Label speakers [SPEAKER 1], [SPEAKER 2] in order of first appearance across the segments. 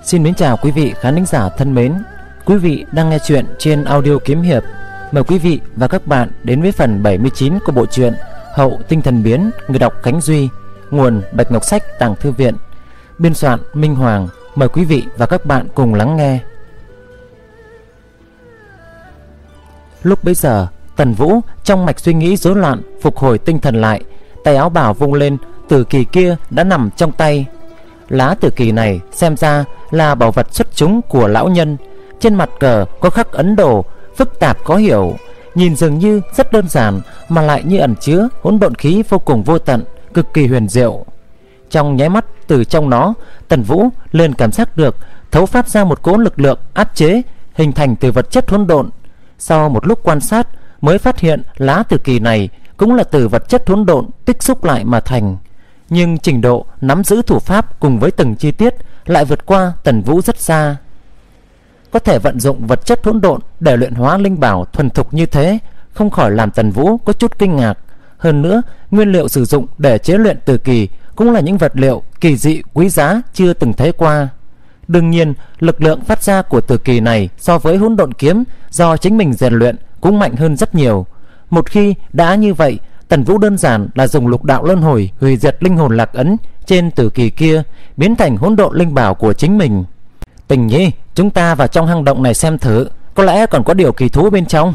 [SPEAKER 1] Xin mến chào quý vị khán thính giả thân mến. Quý vị đang nghe chuyện trên audio Kiếm Hiệp. Mời quý vị và các bạn đến với phần 79 của bộ truyện Hậu Tinh Thần Biến. Người đọc Khánh Duy. Nguồn Bạch Ngọc Sách Tàng Thư Viện. Biên soạn Minh Hoàng. Mời quý vị và các bạn cùng lắng nghe. Lúc bấy giờ, Tần Vũ trong mạch suy nghĩ rối loạn phục hồi tinh thần lại. Tay áo bào vung lên, tử kỳ kia đã nằm trong tay. Lá tử kỳ này xem ra là bảo vật xuất chúng của lão nhân. Trên mặt cờ có khắc ấn đồ phức tạp khó hiểu, nhìn dường như rất đơn giản mà lại như ẩn chứa hỗn độn khí vô cùng vô tận, cực kỳ huyền diệu. Trong nháy mắt, từ trong nó, Tần Vũ liền cảm giác được thấu phát ra một cỗ lực lượng áp chế hình thành từ vật chất hỗn độn. Sau một lúc quan sát mới phát hiện lá tử kỳ này cũng là từ vật chất hỗn độn tích xúc lại mà thành. Nhưng trình độ nắm giữ thủ pháp cùng với từng chi tiết lại vượt qua Tần Vũ rất xa. Có thể vận dụng vật chất hỗn độn để luyện hóa linh bảo thuần thục như thế, không khỏi làm Tần Vũ có chút kinh ngạc. Hơn nữa, nguyên liệu sử dụng để chế luyện tử kỳ cũng là những vật liệu kỳ dị quý giá chưa từng thấy qua. Đương nhiên, lực lượng phát ra của tử kỳ này so với hỗn độn kiếm do chính mình rèn luyện cũng mạnh hơn rất nhiều. Một khi đã như vậy, Tần Vũ đơn giản là dùng lục đạo luân hồi hủy diệt linh hồn lạc ấn trên tử kỳ kia, biến thành hỗn độn linh bảo của chính mình. Tình Nhi, chúng ta vào trong hang động này xem thử, có lẽ còn có điều kỳ thú bên trong.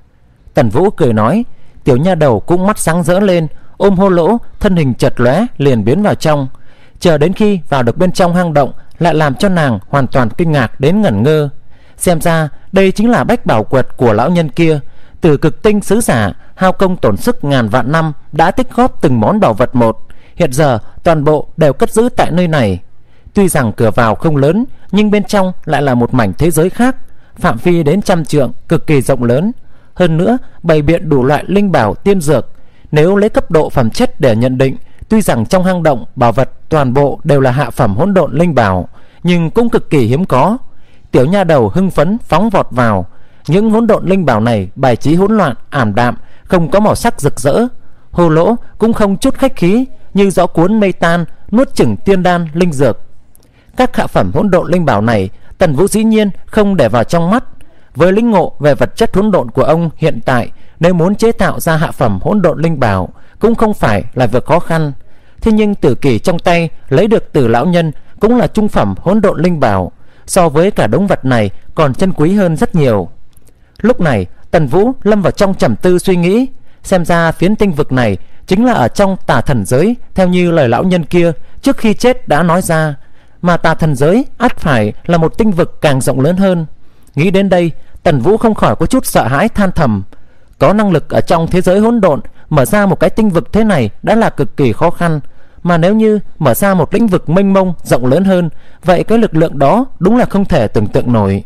[SPEAKER 1] Tần Vũ cười nói. Tiểu nha đầu cũng mắt sáng rỡ lên, ôm hô lỗ, thân hình chợt lóe liền biến vào trong. Chờ đến khi vào được bên trong hang động lại làm cho nàng hoàn toàn kinh ngạc đến ngẩn ngơ. Xem ra đây chính là bách bảo quật của lão nhân kia. Từ cực tinh sứ giả hao công tổn sức ngàn vạn năm đã tích góp từng món bảo vật một, hiện giờ toàn bộ đều cất giữ tại nơi này. Tuy rằng cửa vào không lớn, nhưng bên trong lại là một mảnh thế giới khác, phạm vi đến 100 trượng, cực kỳ rộng lớn. Hơn nữa bày biện đủ loại linh bảo tiên dược. Nếu lấy cấp độ phẩm chất để nhận định, tuy rằng trong hang động bảo vật toàn bộ đều là hạ phẩm hỗn độn linh bảo, nhưng cũng cực kỳ hiếm có. Tiểu nha đầu hưng phấn phóng vọt vào. Những hỗn độn linh bảo này bài trí hỗn loạn, ảm đạm, không có màu sắc rực rỡ. Hồ lỗ cũng không chút khách khí, như gió cuốn mây tan, nuốt chửng tiên đan linh dược. Các hạ phẩm hỗn độn linh bảo này Tần Vũ dĩ nhiên không để vào trong mắt. Với lĩnh ngộ về vật chất hỗn độn của ông hiện tại, nếu muốn chế tạo ra hạ phẩm hỗn độn linh bảo cũng không phải là việc khó khăn. Thế nhưng tử kỳ trong tay lấy được từ lão nhân cũng là trung phẩm hỗn độn linh bảo, so với cả đống vật này còn chân quý hơn rất nhiều. Lúc này Tần Vũ lâm vào trong trầm tư suy nghĩ. Xem ra phiến tinh vực này chính là ở trong tà thần giới, theo như lời lão nhân kia trước khi chết đã nói ra. Mà tà thần giới ắt phải là một tinh vực càng rộng lớn hơn. Nghĩ đến đây, Tần Vũ không khỏi có chút sợ hãi than thầm. Có năng lực ở trong thế giới hỗn độn mở ra một cái tinh vực thế này đã là cực kỳ khó khăn, mà nếu như mở ra một lĩnh vực mênh mông rộng lớn hơn, vậy cái lực lượng đó đúng là không thể tưởng tượng nổi.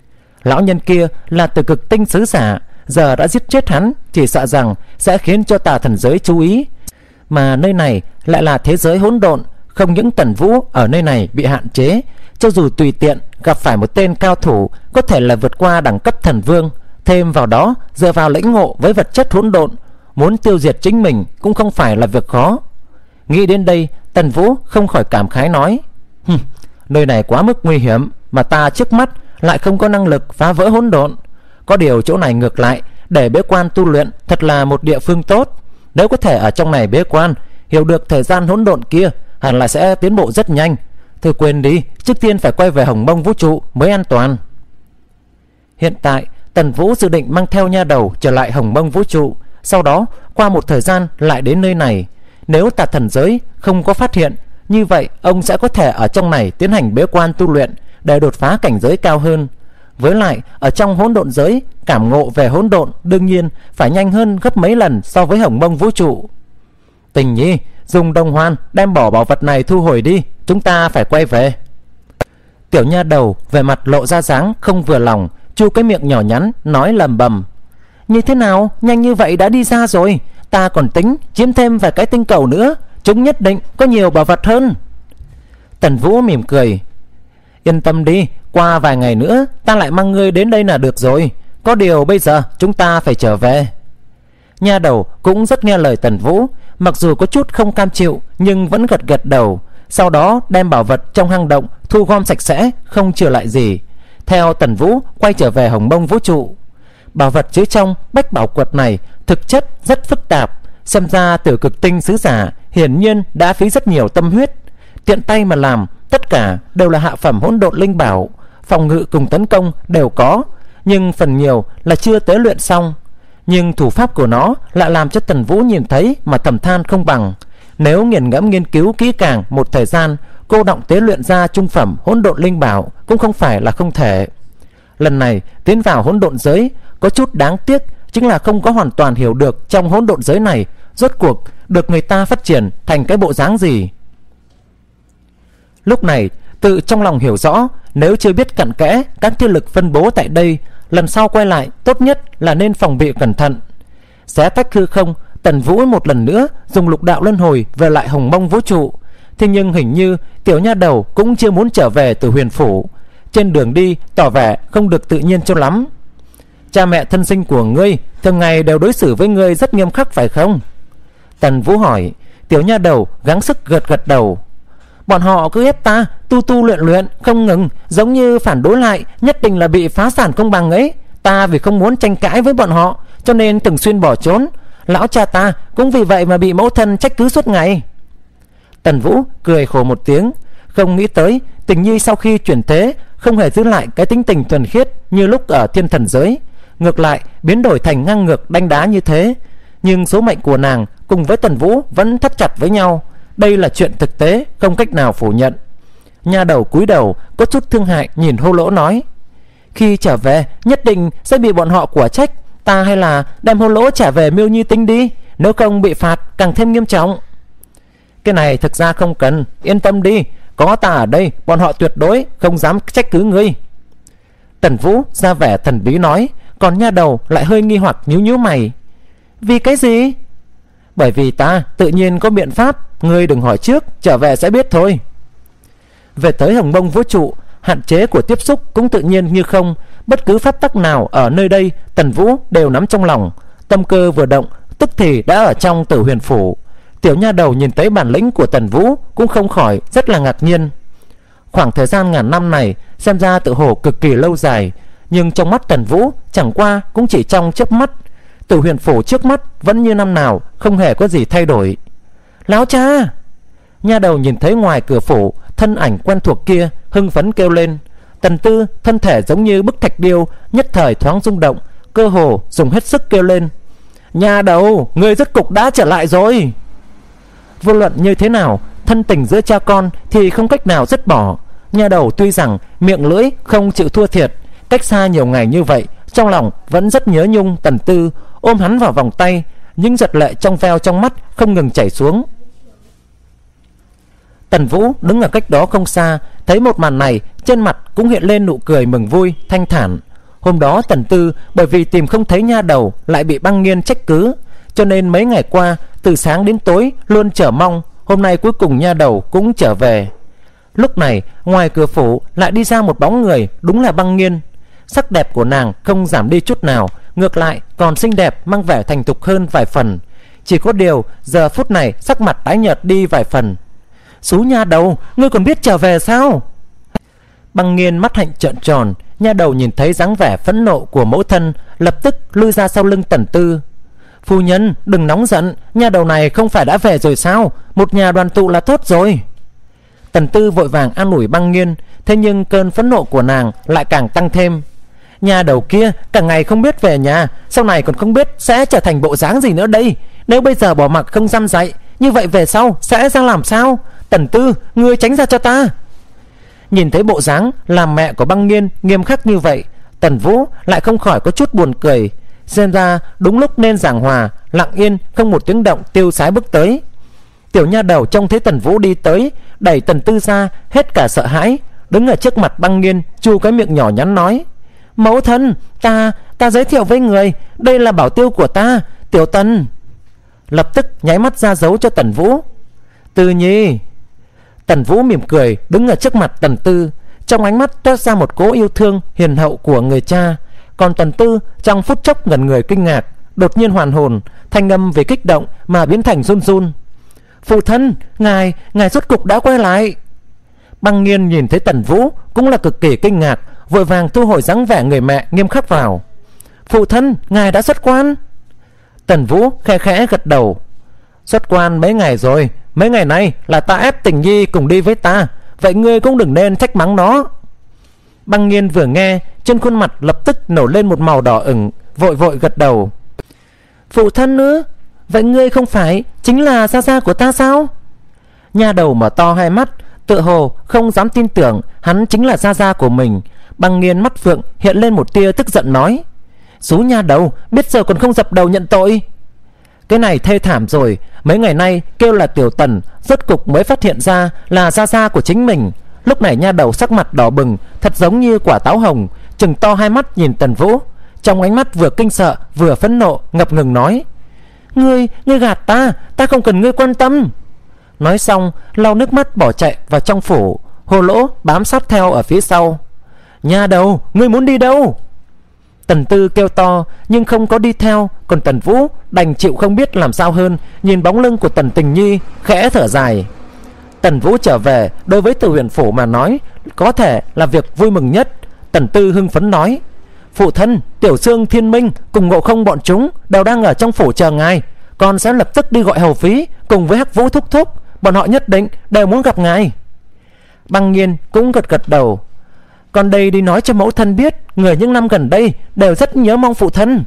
[SPEAKER 1] Lão nhân kia là từ cực tinh sứ giả, giờ đã giết chết hắn, chỉ sợ rằng sẽ khiến cho tà thần giới chú ý. Mà nơi này lại là thế giới hỗn độn, không những Tần Vũ ở nơi này bị hạn chế, cho dù tùy tiện gặp phải một tên cao thủ có thể là vượt qua đẳng cấp thần vương, thêm vào đó dựa vào lĩnh ngộ với vật chất hỗn độn, muốn tiêu diệt chính mình cũng không phải là việc khó. Nghĩ đến đây, Tần Vũ không khỏi cảm khái nói: nơi này quá mức nguy hiểm, mà ta trước mắt lại không có năng lực phá vỡ hỗn độn. Có điều chỗ này ngược lại để bế quan tu luyện thật là một địa phương tốt. Nếu có thể ở trong này bế quan, hiểu được thời gian hỗn độn kia, hẳn là sẽ tiến bộ rất nhanh. Thôi quên đi, trước tiên phải quay về Hồng Mông vũ trụ mới an toàn. Hiện tại Tần Vũ dự định mang theo nha đầu trở lại Hồng Mông vũ trụ, sau đó qua một thời gian lại đến nơi này. Nếu tà thần giới không có phát hiện, như vậy ông sẽ có thể ở trong này tiến hành bế quan tu luyện để đột phá cảnh giới cao hơn. Với lại ở trong hỗn độn giới, cảm ngộ về hỗn độn đương nhiên phải nhanh hơn gấp mấy lần so với Hồng Mông vũ trụ. Tình Nhi, dùng đồng hoan đem bỏ bảo vật này thu hồi đi, chúng ta phải quay về. Tiểu nha đầu về mặt lộ ra dáng không vừa lòng, chu cái miệng nhỏ nhắn nói lầm bầm: như thế nào, nhanh như vậy đã đi ra rồi? Ta còn tính chiếm thêm vài cái tinh cầu nữa, chúng nhất định có nhiều bảo vật hơn. Tần Vũ mỉm cười: yên tâm đi, qua vài ngày nữa ta lại mang ngươi đến đây là được rồi. Có điều bây giờ chúng ta phải trở về. Nha đầu cũng rất nghe lời Tần Vũ, mặc dù có chút không cam chịu nhưng vẫn gật gật đầu. sau đó đem bảo vật trong hang động thu gom sạch sẽ, không chừa lại gì, theo Tần Vũ quay trở về Hồng Mông vũ trụ. Bảo vật chứa trong bách bảo quật này thực chất rất phức tạp, xem ra Tử Cực Tinh sứ giả hiển nhiên đã phí rất nhiều tâm huyết, tiện tay mà làm. Tất cả đều là hạ phẩm hỗn độn linh bảo, phòng ngự cùng tấn công đều có, nhưng phần nhiều là chưa tế luyện xong. Nhưng thủ pháp của nó lại làm cho Tần Vũ nhìn thấy mà thầm than không bằng. Nếu nghiền ngẫm nghiên cứu kỹ càng một thời gian, cô động tế luyện ra trung phẩm hỗn độn linh bảo cũng không phải là không thể. Lần này tiến vào hỗn độn giới có chút đáng tiếc, chính là không có hoàn toàn hiểu được trong hỗn độn giới này rốt cuộc được người ta phát triển thành cái bộ dáng gì. Lúc này tự trong lòng hiểu rõ, nếu chưa biết cặn kẽ các thiên lực phân bố tại đây, lần sau quay lại tốt nhất là nên phòng bị cẩn thận. Xé tách hư không, Tần Vũ một lần nữa dùng lục đạo luân hồi về lại Hồng Mông vũ trụ. Thế nhưng hình như tiểu nha đầu cũng chưa muốn trở về từ huyền phủ, trên đường đi tỏ vẻ không được tự nhiên cho lắm. Cha mẹ thân sinh của ngươi thường ngày đều đối xử với ngươi rất nghiêm khắc phải không? Tần Vũ hỏi. Tiểu nha đầu gắng sức gật gật đầu. Bọn họ cứ ép ta tu luyện không ngừng, giống như phản đối lại, nhất định là bị phá sản công bằng ấy. Ta vì không muốn tranh cãi với bọn họ cho nên thường xuyên bỏ trốn. Lão cha ta cũng vì vậy mà bị mẫu thân trách cứ suốt ngày. Tần Vũ cười khổ một tiếng, không nghĩ tới Tình Nhi sau khi chuyển thế không hề giữ lại cái tính tình thuần khiết như lúc ở thiên thần giới, ngược lại biến đổi thành ngang ngược đanh đá như thế. Nhưng số mệnh của nàng cùng với Tần Vũ vẫn thắt chặt với nhau, đây là chuyện thực tế không cách nào phủ nhận. Nha đầu cúi đầu có chút thương hại nhìn Hô Lỗ nói, khi trở về nhất định sẽ bị bọn họ quả trách, ta hay là đem Hô Lỗ trả về Miêu Nhi Tinh đi, nếu không bị phạt càng thêm nghiêm trọng. Cái này thực ra không cần, yên tâm đi, có ta ở đây bọn họ tuyệt đối không dám trách cứ ngươi. Tần Vũ ra vẻ thần bí nói, còn nha đầu lại hơi nghi hoặc nhíu mày. Vì cái gì? Bởi vì ta tự nhiên có biện pháp, ngươi đừng hỏi trước, trở về sẽ biết thôi. Về tới Hồng Mông vũ trụ, hạn chế của tiếp xúc cũng tự nhiên như không, bất cứ pháp tắc nào ở nơi đây Tần Vũ đều nắm trong lòng. Tâm cơ vừa động, tức thì đã ở trong Tử Huyền phủ. Tiểu nha đầu nhìn thấy bản lĩnh của Tần Vũ cũng không khỏi rất là ngạc nhiên. Khoảng thời gian ngàn năm này xem ra tự hồ cực kỳ lâu dài, nhưng trong mắt Tần Vũ chẳng qua cũng chỉ trong chớp mắt. Tử Huyền phủ trước mắt vẫn như năm nào, không hề có gì thay đổi. Lão cha! Nha đầu nhìn thấy ngoài cửa phủ thân ảnh quen thuộc kia, hưng phấn kêu lên. Tần Tư thân thể giống như bức thạch điêu, nhất thời thoáng rung động, cơ hồ dùng hết sức kêu lên, nha đầu, ngươi rốt cục đã trở lại rồi. Vô luận như thế nào, thân tình giữa cha con thì không cách nào dứt bỏ. Nha đầu tuy rằng miệng lưỡi không chịu thua thiệt, cách xa nhiều ngày như vậy, trong lòng vẫn rất nhớ nhung Tần Tư, ôm hắn vào vòng tay, những giọt lệ trong veo trong mắt không ngừng chảy xuống. Tần Vũ đứng ở cách đó không xa, thấy một màn này, trên mặt cũng hiện lên nụ cười mừng vui, thanh thản. Hôm đó Tần Tư bởi vì tìm không thấy nha đầu lại bị Băng Nghiên trách cứ, cho nên mấy ngày qua từ sáng đến tối luôn chờ mong hôm nay cuối cùng nha đầu cũng trở về. Lúc này ngoài cửa phủ lại đi ra một bóng người, đúng là Băng Nghiên. Sắc đẹp của nàng không giảm đi chút nào, ngược lại còn xinh đẹp, mang vẻ thành thục hơn vài phần. Chỉ có điều giờ phút này sắc mặt tái nhợt đi vài phần. Sú nha đầu, ngươi còn biết trở về sao? Băng Nghiên mắt hạnh trợn tròn. Nha đầu nhìn thấy dáng vẻ phẫn nộ của mẫu thân, lập tức lui ra sau lưng Tần Tư. Phu nhân đừng nóng giận, nha đầu này không phải đã về rồi sao? Một nhà đoàn tụ là tốt rồi. Tần Tư vội vàng an ủi Băng Nghiên, thế nhưng cơn phẫn nộ của nàng lại càng tăng thêm. Nhà đầu kia cả ngày không biết về nhà, sau này còn không biết sẽ trở thành bộ dáng gì nữa đây. Nếu bây giờ bỏ mặc không dăm dạy, như vậy về sau sẽ ra làm sao? Tần Tư, ngươi tránh ra cho ta. Nhìn thấy bộ dáng làm mẹ của Băng Nghiên nghiêm khắc như vậy, Tần Vũ lại không khỏi có chút buồn cười. Xem ra đúng lúc nên giảng hòa, lặng yên không một tiếng động tiêu sái bước tới. Tiểu nha đầu trông thấy Tần Vũ đi tới, đẩy Tần Tư ra, hết cả sợ hãi, đứng ở trước mặt Băng Nghiên, chu cái miệng nhỏ nhắn nói: Mẫu thân, ta giới thiệu với người, đây là bảo tiêu của ta, Tiểu Tần. Lập tức nháy mắt ra dấu cho Tần Vũ. Tư Nhi. Tần Vũ mỉm cười đứng ở trước mặt Tần Tư, trong ánh mắt toát ra một cỗ yêu thương hiền hậu của người cha. Còn Tần Tư trong phút chốc ngẩn người kinh ngạc, đột nhiên hoàn hồn, thanh âm vì kích động mà biến thành run run. Phụ thân, ngài rốt cục đã quay lại. Băng Nghiên nhìn thấy Tần Vũ cũng là cực kỳ kinh ngạc, vội vàng thu hồi dáng vẻ người mẹ nghiêm khắc vào. Phụ thân, ngài đã xuất quan. Tần Vũ khẽ khẽ gật đầu. Xuất quan mấy ngày rồi, mấy ngày nay là ta ép Tình Nhi cùng đi với ta, vậy ngươi cũng đừng nên trách mắng nó. Băng Nghiên vừa nghe, trên khuôn mặt lập tức nổi lên một màu đỏ ửng, vội vội gật đầu. Phụ thân nữa, vậy ngươi không phải chính là gia gia của ta sao? Nha đầu mở to hai mắt, tựa hồ không dám tin tưởng hắn chính là gia gia của mình. Băng Nghiên mắt phượng hiện lên một tia tức giận nói: Sú nha đầu, biết giờ còn không dập đầu nhận tội. Cái này thê thảm rồi, mấy ngày nay kêu là Tiểu Tần, rốt cục mới phát hiện ra là gia gia của chính mình. Lúc này nha đầu sắc mặt đỏ bừng, thật giống như quả táo hồng, trừng to hai mắt nhìn Tần Vũ, trong ánh mắt vừa kinh sợ vừa phẫn nộ, ngập ngừng nói: Ngươi gạt ta không cần ngươi quan tâm. Nói xong lau nước mắt bỏ chạy vào trong phủ. Hồ Lỗ bám sát theo ở phía sau. Nha đầu, ngươi muốn đi đâu? Tần Tư kêu to nhưng không có đi theo. Còn Tần Vũ đành chịu không biết làm sao hơn, nhìn bóng lưng của Tần Tình Nhi khẽ thở dài. Tần Vũ trở về đối với Từ Huyền Phủ mà nói có thể là việc vui mừng nhất. Tần Tư hưng phấn nói: Phụ thân, Tiểu Sương, Thiên Minh cùng Ngộ Không bọn chúng đều đang ở trong phủ chờ ngài. Con sẽ lập tức đi gọi hầu phí cùng với Hắc Vũ thúc thúc, bọn họ nhất định đều muốn gặp ngài. Băng Nghiên cũng gật gật đầu. Con đây đi nói cho mẫu thân biết, người những năm gần đây đều rất nhớ mong phụ thân.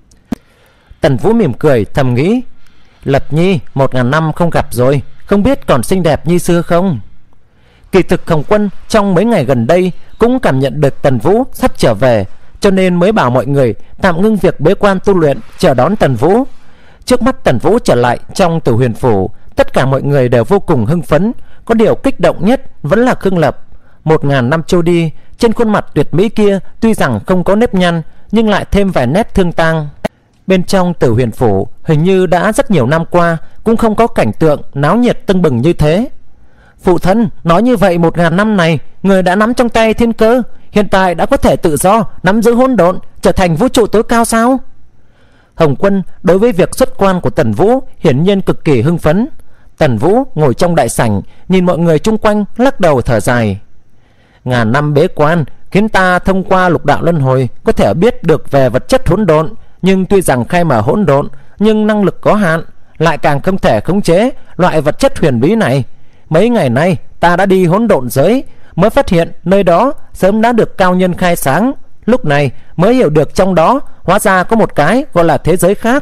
[SPEAKER 1] Tần Vũ mỉm cười thầm nghĩ: Lập Nhi 1000 năm không gặp rồi, không biết còn xinh đẹp như xưa không. Kỳ thực Hồng Quân trong mấy ngày gần đây cũng cảm nhận được Tần Vũ sắp trở về, cho nên mới bảo mọi người tạm ngưng việc bế quan tu luyện chờ đón Tần Vũ. Trước mắt Tần Vũ trở lại trong Tử Huyền Phủ, tất cả mọi người đều vô cùng hưng phấn. Có điều kích động nhất vẫn là Khương Lập. 1000 năm trôi đi, trên khuôn mặt tuyệt mỹ kia tuy rằng không có nếp nhăn nhưng lại thêm vài nét thương tang. Bên trong Tử Huyền Phủ hình như đã rất nhiều năm qua cũng không có cảnh tượng náo nhiệt tưng bừng như thế. Phụ thân, nói như vậy 1000 năm này người đã nắm trong tay thiên cơ, hiện tại đã có thể tự do nắm giữ hỗn độn, trở thành vũ trụ tối cao sao? Hồng Quân đối với việc xuất quan của Tần Vũ hiển nhiên cực kỳ hưng phấn. Tần Vũ ngồi trong đại sảnh nhìn mọi người chung quanh, lắc đầu thở dài. Ngàn năm bế quan khiến ta thông qua lục đạo luân hồi có thể biết được về vật chất hỗn độn, nhưng tuy rằng khai mở hỗn độn nhưng năng lực có hạn, lại càng không thể khống chế loại vật chất huyền bí này. Mấy ngày nay ta đã đi hỗn độn giới, mới phát hiện nơi đó sớm đã được cao nhân khai sáng. Lúc này mới hiểu được trong đó hóa ra có một cái gọi là thế giới khác.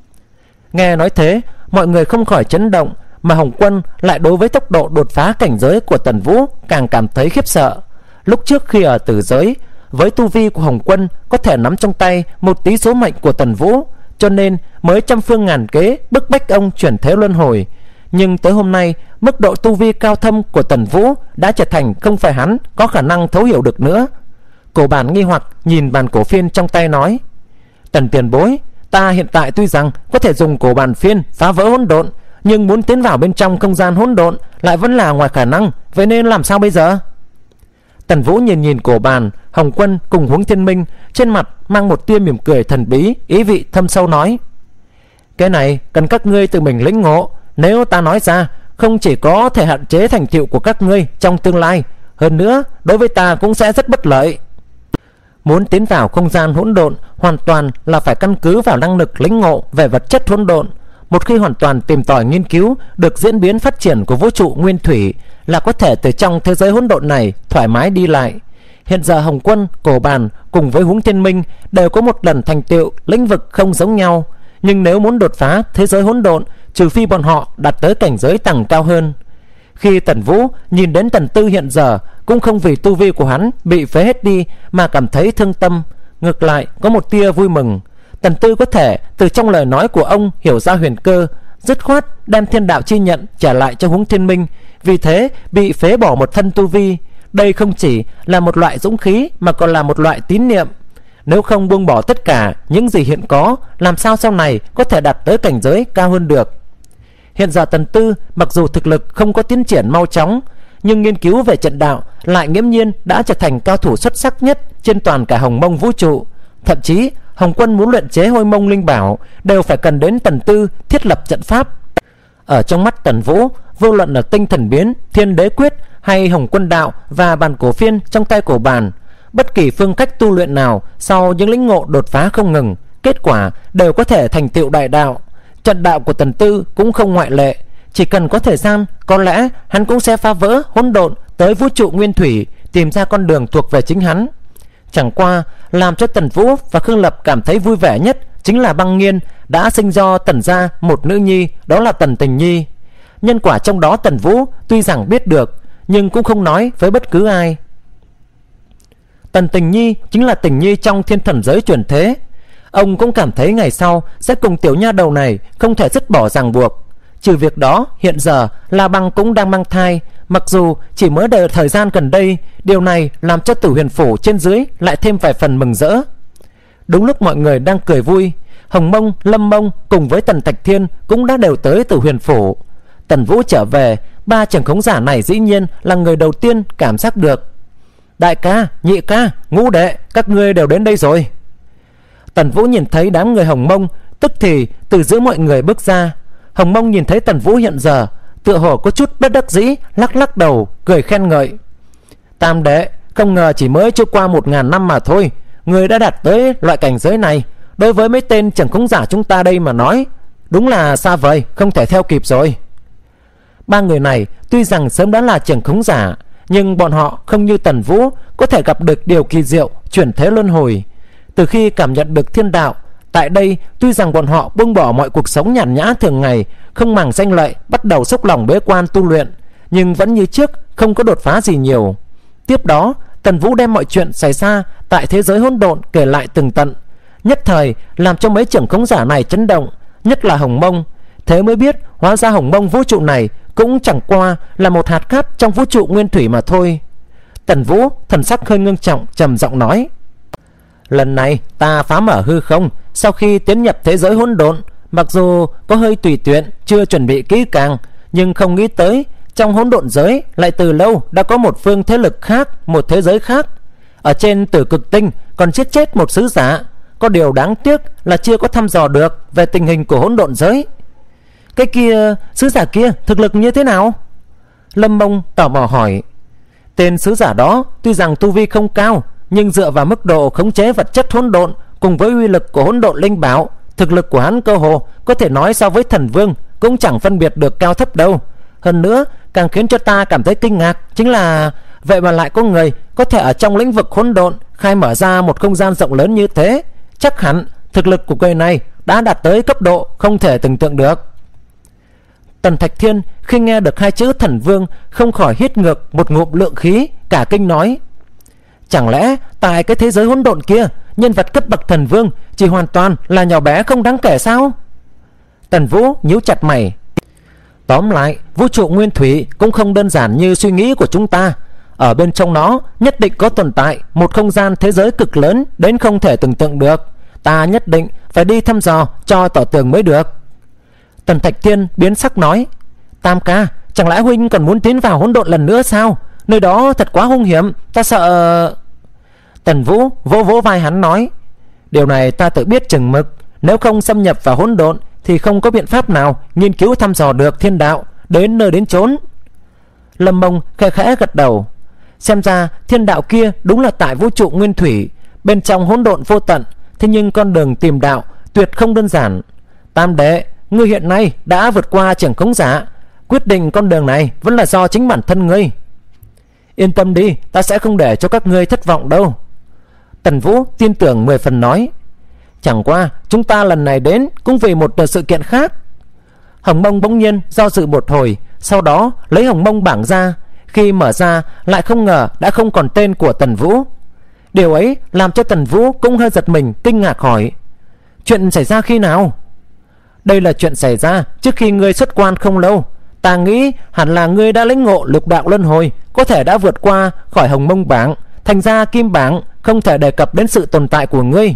[SPEAKER 1] Nghe nói thế, mọi người không khỏi chấn động, mà Hồng Quân lại đối với tốc độ đột phá cảnh giới của Tần Vũ càng cảm thấy khiếp sợ. Lúc trước khi ở tử giới, với tu vi của Hồng Quân có thể nắm trong tay một tí số mệnh của Tần Vũ, cho nên mới trăm phương ngàn kế bức bách ông chuyển thế luân hồi. Nhưng tới hôm nay, mức độ tu vi cao thâm của Tần Vũ đã trở thành không phải hắn có khả năng thấu hiểu được nữa. Cổ Bản nghi hoặc nhìn bàn cổ phiên trong tay nói: Tần tiền bối, ta hiện tại tuy rằng có thể dùng cổ bản phiên phá vỡ hỗn độn, nhưng muốn tiến vào bên trong không gian hỗn độn lại vẫn là ngoài khả năng, vậy nên làm sao bây giờ? Tần Vũ nhìn cổ bàn, Hồng Quân cùng Huống Thiên Minh, trên mặt mang một tia mỉm cười thần bí, ý vị thâm sâu nói: Cái này cần các ngươi tự mình lĩnh ngộ. Nếu ta nói ra, không chỉ có thể hạn chế thành tựu của các ngươi trong tương lai, hơn nữa đối với ta cũng sẽ rất bất lợi. Muốn tiến vào không gian hỗn độn hoàn toàn là phải căn cứ vào năng lực lĩnh ngộ về vật chất hỗn độn. Một khi hoàn toàn tìm tòi nghiên cứu được diễn biến phát triển của vũ trụ nguyên thủy, là có thể từ trong thế giới hỗn độn này thoải mái đi lại. Hiện giờ Hồng Quân, Cổ Bàn cùng với Huống Thiên Minh đều có một lần thành tựu lĩnh vực không giống nhau, nhưng nếu muốn đột phá thế giới hỗn độn, trừ phi bọn họ đạt tới cảnh giới tầng cao hơn. Khi Tần Vũ nhìn đến Tần Tư hiện giờ, cũng không vì tu vi của hắn bị phế hết đi mà cảm thấy thương tâm, ngược lại có một tia vui mừng. Tần Tư có thể từ trong lời nói của ông hiểu ra huyền cơ, dứt khoát đem thiên đạo chi nhận trả lại cho Huống Thiên Minh, vì thế bị phế bỏ một thân tu vi. Đây không chỉ là một loại dũng khí mà còn là một loại tín niệm. Nếu không buông bỏ tất cả những gì hiện có, làm sao sau này có thể đạt tới cảnh giới cao hơn được? Hiện giờ Tần Tư mặc dù thực lực không có tiến triển mau chóng, nhưng nghiên cứu về trận đạo lại nghiễm nhiên đã trở thành cao thủ xuất sắc nhất trên toàn cả Hồng Mông vũ trụ. Thậm chí Hồng Quân muốn luyện chế Hôi Mông linh bảo đều phải cần đến Tần Tư thiết lập trận pháp. Ở trong mắt Tần Vũ, vô luận là tinh thần biến, thiên đế quyết hay hồng quân đạo và bàn cổ phiên trong tay cổ bàn, bất kỳ phương cách tu luyện nào sau những lĩnh ngộ đột phá không ngừng, kết quả đều có thể thành tựu đại đạo. Trận đạo của Tần Tư cũng không ngoại lệ. Chỉ cần có thời gian, có lẽ hắn cũng sẽ phá vỡ hỗn độn tới vũ trụ nguyên thủy, tìm ra con đường thuộc về chính hắn. Chẳng qua làm cho Tần Vũ và Khương Lập cảm thấy vui vẻ nhất chính là Băng Nghiên đã sinh do Tần gia một nữ nhi, đó là Tần Tình Nhi. Nhân quả trong đó Tần Vũ tuy rằng biết được, nhưng cũng không nói với bất cứ ai. Tần Tình Nhi chính là Tình Nhi trong thiên thần giới chuyển thế. Ông cũng cảm thấy ngày sau sẽ cùng tiểu nha đầu này không thể dứt bỏ ràng buộc. Trừ việc đó, hiện giờ La Băng cũng đang mang thai. Mặc dù chỉ mới đợi thời gian gần đây, điều này làm cho Tử Huyền Phủ trên dưới lại thêm vài phần mừng rỡ. Đúng lúc mọi người đang cười vui, Hồng Mông, Lâm Mông cùng với Tần Thạch Thiên cũng đã đều tới Tử Huyền Phủ. Tần Vũ trở về, ba trưởng khống giả này dĩ nhiên là người đầu tiên cảm giác được. Đại ca, nhị ca, ngũ đệ, các ngươi đều đến đây rồi. Tần Vũ nhìn thấy đám người Hồng Mông, tức thì từ giữa mọi người bước ra. Hồng Mông nhìn thấy Tần Vũ hiện giờ, tựa hồ có chút bất đắc dĩ, lắc lắc đầu, cười khen ngợi. Tam đệ, không ngờ chỉ mới trôi qua 1000 năm mà thôi, người đã đạt tới loại cảnh giới này. Đối với mấy tên trưởng khống giả chúng ta đây mà nói, đúng là xa vời, không thể theo kịp rồi. Ba người này tuy rằng sớm đã là trưởng khống giả, nhưng bọn họ không như Tần Vũ có thể gặp được điều kỳ diệu chuyển thế luân hồi. Từ khi cảm nhận được thiên đạo, tại đây tuy rằng bọn họ buông bỏ mọi cuộc sống nhàn nhã thường ngày, không màng danh lợi, bắt đầu xốc lòng bế quan tu luyện, nhưng vẫn như trước, không có đột phá gì nhiều. Tiếp đó, Tần Vũ đem mọi chuyện xảy ra tại thế giới hỗn độn kể lại từng tận, nhất thời làm cho mấy trưởng khống giả này chấn động, nhất là Hồng Mông. Thế mới biết hóa ra Hồng Mông vũ trụ này cũng chẳng qua là một hạt cát trong vũ trụ nguyên thủy mà thôi. Tần Vũ thần sắc hơi ngưng trọng, trầm giọng nói: lần này ta phá mở hư không, sau khi tiến nhập thế giới hỗn độn, mặc dù có hơi tùy tiện, chưa chuẩn bị kỹ càng, nhưng không nghĩ tới trong hỗn độn giới lại từ lâu đã có một phương thế lực khác, một thế giới khác. Ở trên Tử Cực Tinh còn giết chết một sứ giả. Có điều đáng tiếc là chưa có thăm dò được về tình hình của hỗn độn giới. Cái kia, sứ giả kia thực lực như thế nào? Lâm Mông tò mò hỏi. Tên sứ giả đó tuy rằng tu vi không cao, nhưng dựa vào mức độ khống chế vật chất hỗn độn cùng với uy lực của hỗn độn linh bảo, thực lực của hắn cơ hồ có thể nói so với thần vương cũng chẳng phân biệt được cao thấp đâu. Hơn nữa, càng khiến cho ta cảm thấy kinh ngạc chính là vậy mà lại có người có thể ở trong lĩnh vực hỗn độn khai mở ra một không gian rộng lớn như thế. Chắc hẳn thực lực của người này đã đạt tới cấp độ không thể tưởng tượng được. Tần Thạch Thiên khi nghe được hai chữ thần vương không khỏi hít ngược một ngụm lượng khí, cả kinh nói: chẳng lẽ tại cái thế giới hỗn độn kia, nhân vật cấp bậc thần vương chỉ hoàn toàn là nhỏ bé không đáng kể sao? Tần Vũ nhíu chặt mày. Tóm lại, vũ trụ nguyên thủy cũng không đơn giản như suy nghĩ của chúng ta. Ở bên trong nó nhất định có tồn tại một không gian thế giới cực lớn đến không thể tưởng tượng được. Ta nhất định phải đi thăm dò cho tỏ tường mới được. Tần Thạch Thiên biến sắc nói: Tam ca, chẳng lẽ huynh còn muốn tiến vào hỗn độn lần nữa sao? Nơi đó thật quá hung hiểm, ta sợ. Tần Vũ vỗ vỗ vai hắn nói: điều này ta tự biết chừng mực. Nếu không xâm nhập vào hỗn độn thì không có biện pháp nào nghiên cứu thăm dò được thiên đạo đến nơi đến chốn. Lâm Mông khẽ khẽ gật đầu. Xem ra thiên đạo kia đúng là tại vũ trụ nguyên thủy, bên trong hỗn độn vô tận. Thế nhưng con đường tìm đạo tuyệt không đơn giản. Tam đệ, ngươi hiện nay đã vượt qua trưởng khống giả, quyết định con đường này vẫn là do chính bản thân ngươi. Yên tâm đi, ta sẽ không để cho các ngươi thất vọng đâu. Tần Vũ tin tưởng 10 phần nói: chẳng qua chúng ta lần này đến cũng vì một sự kiện khác. Hồng Mông bỗng nhiên do dự một hồi, sau đó lấy Hồng Mông bảng ra. Khi mở ra lại không ngờ đã không còn tên của Tần Vũ. Điều ấy làm cho Tần Vũ cũng hơi giật mình, kinh ngạc hỏi: chuyện xảy ra khi nào? Đây là chuyện xảy ra trước khi ngươi xuất quan không lâu. Ta nghĩ hẳn là ngươi đã lĩnh ngộ lục đạo luân hồi, có thể đã vượt qua khỏi Hồng Mông bảng, thành ra kim bảng không thể đề cập đến sự tồn tại của ngươi.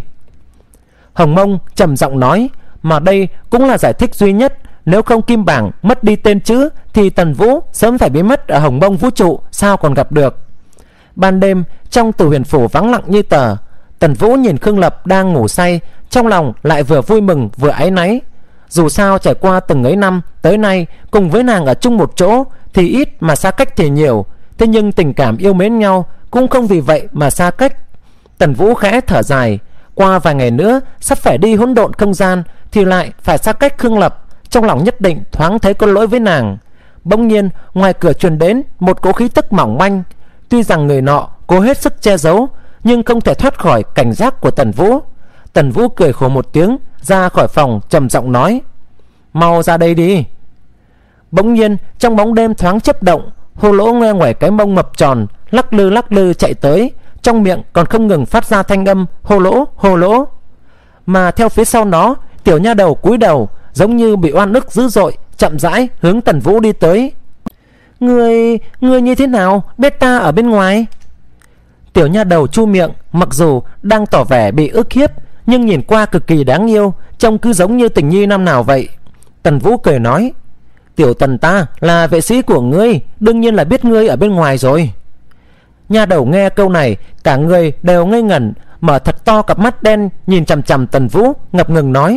[SPEAKER 1] Hồng Mông trầm giọng nói, mà đây cũng là giải thích duy nhất. Nếu không kim bảng mất đi tên chữ thì Tần Vũ sớm phải biến mất ở Hồng Mông vũ trụ, sao còn gặp được. Ban đêm trong Tử Huyền Phủ vắng lặng như tờ. Tần Vũ nhìn Khương Lập đang ngủ say, trong lòng lại vừa vui mừng vừa áy náy. Dù sao trải qua từng ấy năm tới nay cùng với nàng ở chung một chỗ thì ít mà xa cách thì nhiều, thế nhưng tình cảm yêu mến nhau cũng không vì vậy mà xa cách. Tần Vũ khẽ thở dài. Qua vài ngày nữa sắp phải đi hỗn độn không gian thì lại phải xa cách Khương Lập, trong lòng nhất định thoáng thấy có lỗi với nàng. Bỗng nhiên ngoài cửa truyền đến một cỗ khí tức mỏng manh. Tuy rằng người nọ cố hết sức che giấu nhưng không thể thoát khỏi cảnh giác của Tần Vũ. Tần Vũ cười khổ một tiếng, ra khỏi phòng trầm giọng nói: "Mau ra đây đi." Bỗng nhiên trong bóng đêm thoáng chớp động, Hồ Lỗ nghe ngoài cái mông mập tròn lắc lư chạy tới, trong miệng còn không ngừng phát ra thanh âm hô lỗ hô lỗ. Mà theo phía sau nó, tiểu nha đầu cúi đầu giống như bị oan ức dữ dội, chậm rãi hướng Tần Vũ đi tới. Ngươi như thế nào biết ta ở bên ngoài?" Tiểu nha đầu chu miệng, mặc dù đang tỏ vẻ bị ức hiếp nhưng nhìn qua cực kỳ đáng yêu, trông cứ giống như tình nhi năm nào vậy. Tần Vũ cười nói: "Tiểu Tần ta là vệ sĩ của ngươi, đương nhiên là biết ngươi ở bên ngoài rồi." Nha đầu nghe câu này cả người đều ngây ngẩn, mở thật to cặp mắt đen nhìn chằm chằm Tần Vũ, ngập ngừng nói: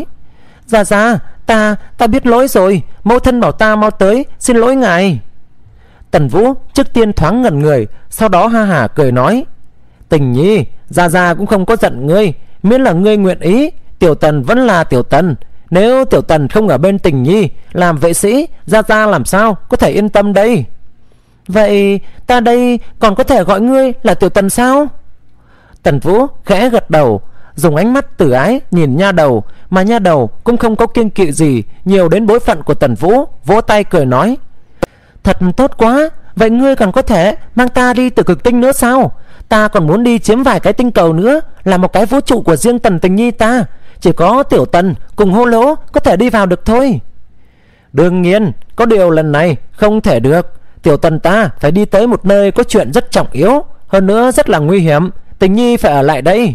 [SPEAKER 1] Dạ ta biết lỗi rồi, mẫu thân bảo ta mau tới, xin lỗi ngài." Tần Vũ trước tiên thoáng ngẩn người, sau đó ha hả cười nói: "Tình nhi, Gia cũng không có giận ngươi, miễn là ngươi nguyện ý, tiểu Tần vẫn là tiểu Tần. Nếu tiểu Tần không ở bên Tình nhi làm vệ sĩ, Gia làm sao có thể yên tâm đây?" "Vậy ta đây còn có thể gọi ngươi là tiểu Tần sao?" Tần Vũ khẽ gật đầu, dùng ánh mắt từ ái nhìn nha đầu, mà nha đầu cũng không có kiêng kỵ gì nhiều đến bối phận của Tần Vũ, vỗ tay cười nói: "Thật tốt quá, vậy ngươi còn có thể mang ta đi Tử Cực Tinh nữa sao? Ta còn muốn đi chiếm vài cái tinh cầu nữa, là một cái vũ trụ của riêng Tần Tình nhi ta, chỉ có tiểu Tần cùng Hô Lỗ có thể đi vào được thôi." "Đương nhiên, có điều lần này không thể được. Tiểu Tần ta phải đi tới một nơi có chuyện rất trọng yếu, hơn nữa rất là nguy hiểm, Tình nhi phải ở lại đây."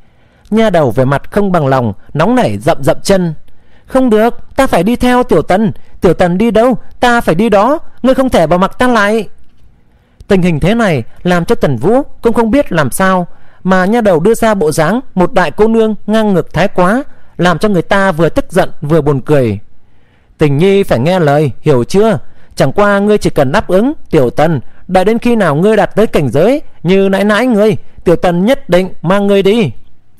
[SPEAKER 1] Nha đầu về mặt không bằng lòng, nóng nảy dậm chân: "Không được, ta phải đi theo tiểu Tần. Tiểu Tần đi đâu ta phải đi đó, ngươi không thể bỏ mặc ta lại." Tình hình thế này làm cho Tần Vũ cũng không biết làm sao, mà nha đầu đưa ra bộ dáng một đại cô nương ngang ngược thái quá, làm cho người ta vừa tức giận vừa buồn cười. "Tình nhi phải nghe lời, hiểu chưa? Chẳng qua ngươi chỉ cần đáp ứng tiểu Tần, đợi đến khi nào ngươi đạt tới cảnh giới như nãi nãi ngươi, tiểu Tần nhất định mang ngươi đi."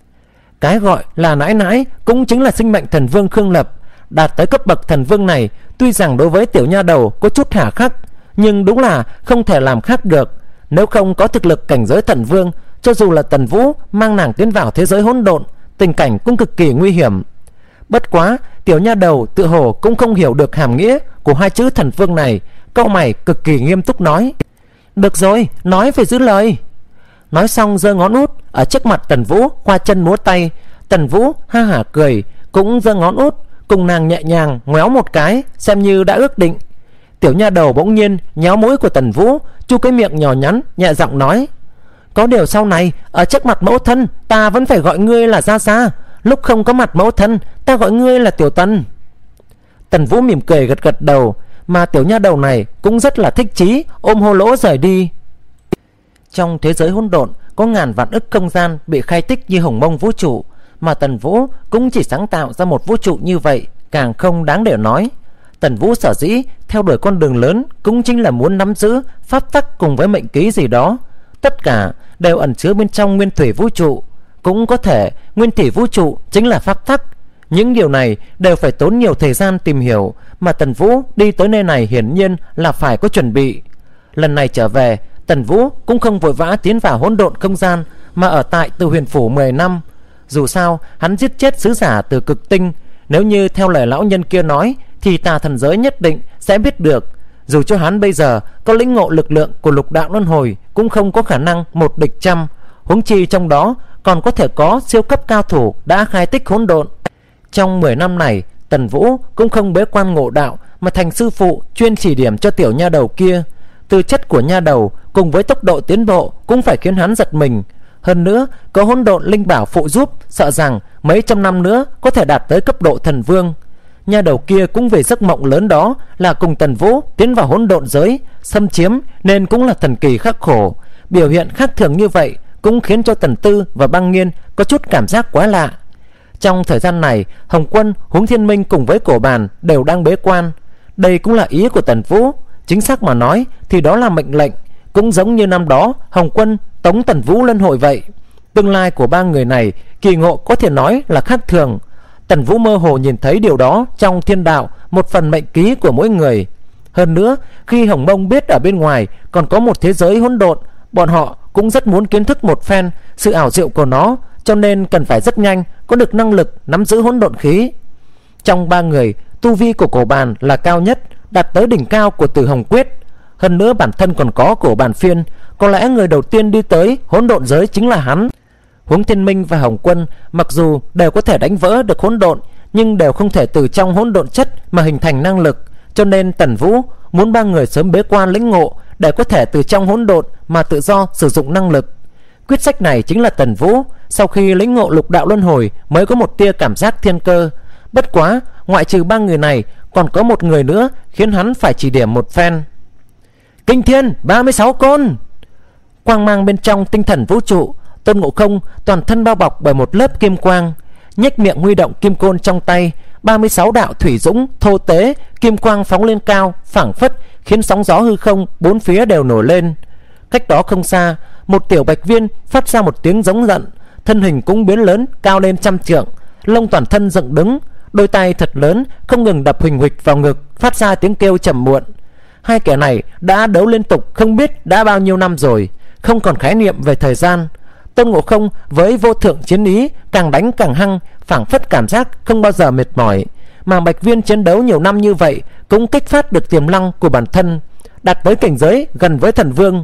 [SPEAKER 1] Cái gọi là nãi nãi cũng chính là sinh mệnh thần vương Khương Lập. Đạt tới cấp bậc thần vương này, tuy rằng đối với tiểu nha đầu có chút hà khắc, nhưng đúng là không thể làm khác được. Nếu không có thực lực cảnh giới thần vương, cho dù là Tần Vũ mang nàng tiến vào thế giới hỗn độn, tình cảnh cũng cực kỳ nguy hiểm. Bất quá tiểu nha đầu tự hồ cũng không hiểu được hàm nghĩa của hai chữ thần vương này, cau mày cực kỳ nghiêm túc nói: "Được rồi, nói phải giữ lời." Nói xong giơ ngón út ở trước mặt Tần Vũ khoa chân múa tay. Tần Vũ ha hả cười, cũng giơ ngón út cùng nàng nhẹ nhàng ngoéo một cái, xem như đã ước định. Tiểu nha đầu bỗng nhiên nhéo mũi của Tần Vũ, chu cái miệng nhỏ nhắn nhẹ giọng nói: "Có điều sau này ở trước mặt mẫu thân ta vẫn phải gọi ngươi là Gia, lúc không có mặt mẫu thân ta gọi ngươi là tiểu Tần." Tần Vũ mỉm cười gật đầu, mà tiểu nha đầu này cũng rất là thích chí, ôm Hô Lỗ rời đi. Trong thế giới hỗn độn có ngàn vạn ức không gian bị khai tích như hồng mông vũ trụ, mà Tần Vũ cũng chỉ sáng tạo ra một vũ trụ như vậy, càng không đáng để nói. Tần Vũ sở dĩ theo đuổi con đường lớn cũng chính là muốn nắm giữ pháp tắc cùng với mệnh ký gì đó, tất cả đều ẩn chứa bên trong nguyên thủy vũ trụ. Cũng có thể nguyên thủy vũ trụ chính là pháp tắc. Những điều này đều phải tốn nhiều thời gian tìm hiểu, mà Tần Vũ đi tới nơi này hiển nhiên là phải có chuẩn bị. Lần này trở về, Tần Vũ cũng không vội vã tiến vào hỗn độn không gian, mà ở tại Từ Huyền Phủ 10 năm. Dù sao hắn giết chết sứ giả Từ Cực Tinh, nếu như theo lời lão nhân kia nói thì tà thần giới nhất định sẽ biết được. Dù cho hắn bây giờ có lĩnh ngộ lực lượng của lục đạo luân hồi, cũng không có khả năng một địch trăm, huống chi trong đó còn có thể có siêu cấp cao thủ đã khai tích hỗn độn. Trong 10 năm này, Tần Vũ cũng không bế quan ngộ đạo, mà thành sư phụ chuyên chỉ điểm cho tiểu nha đầu kia. Tư chất của nha đầu cùng với tốc độ tiến bộ cũng phải khiến hắn giật mình. Hơn nữa có hỗn độn linh bảo phụ giúp, sợ rằng mấy trăm năm nữa có thể đạt tới cấp độ thần vương. Nha đầu kia cũng về giấc mộng lớn đó là cùng Tần Vũ tiến vào hỗn độn giới xâm chiếm, nên cũng là thần kỳ khắc khổ. Biểu hiện khác thường như vậy cũng khiến cho Tần Tư và Băng Nghiên có chút cảm giác quá lạ. Trong thời gian này, Hồng Quân, Huống Thiên Minh cùng với Cổ Bàn đều đang bế quan. Đây cũng là ý của Tần Vũ. Chính xác mà nói thì đó là mệnh lệnh, cũng giống như năm đó Hồng Quân tống Tần Vũ lên hội vậy. Tương lai của ba người này kỳ ngộ có thể nói là khác thường. Tần Vũ mơ hồ nhìn thấy điều đó trong thiên đạo, một phần mệnh ký của mỗi người. Hơn nữa, khi Hồng Mông biết ở bên ngoài còn có một thế giới hỗn độn, bọn họ cũng rất muốn kiến thức một phen sự ảo diệu của nó, cho nên cần phải rất nhanh có được năng lực nắm giữ hỗn độn khí. Trong ba người, tu vi của Cổ Bàn là cao nhất, đạt tới đỉnh cao của Tử Hồng Quyết. Hơn nữa bản thân còn có Cổ Bàn Phiên, có lẽ người đầu tiên đi tới hỗn độn giới chính là hắn. Huống Thiên Minh và Hồng Quân mặc dù đều có thể đánh vỡ được hỗn độn, nhưng đều không thể từ trong hỗn độn chất mà hình thành năng lực, cho nên Tần Vũ muốn ba người sớm bế quan lĩnh ngộ để có thể từ trong hỗn độn mà tự do sử dụng năng lực. Quyết sách này chính là Tần Vũ sau khi lĩnh ngộ lục đạo luân hồi mới có một tia cảm giác thiên cơ. Bất quá, ngoại trừ ba người này, còn có một người nữa khiến hắn phải chỉ điểm một phen. Kinh Thiên 36 côn. Quang mang bên trong tinh thần vũ trụ, Tôn Ngộ Không toàn thân bao bọc bởi một lớp kim quang, nhếch miệng huy động kim côn trong tay. 36 đạo thủy dũng thô tế, kim quang phóng lên cao, phảng phất khiến sóng gió hư không bốn phía đều nổi lên. Cách đó không xa, một tiểu bạch viên phát ra một tiếng giống giận, thân hình cũng biến lớn, cao lên 100 trượng, lông toàn thân dựng đứng, đôi tay thật lớn không ngừng đập huỳnh huỵch vào ngực, phát ra tiếng kêu trầm muộn. Hai kẻ này đã đấu liên tục không biết đã bao nhiêu năm rồi, không còn khái niệm về thời gian. Tôn Ngộ Không với vô thượng chiến ý càng đánh càng hăng, phảng phất cảm giác không bao giờ mệt mỏi. Mà bạch viên chiến đấu nhiều năm như vậy cũng kích phát được tiềm năng của bản thân, đạt tới cảnh giới gần với thần vương.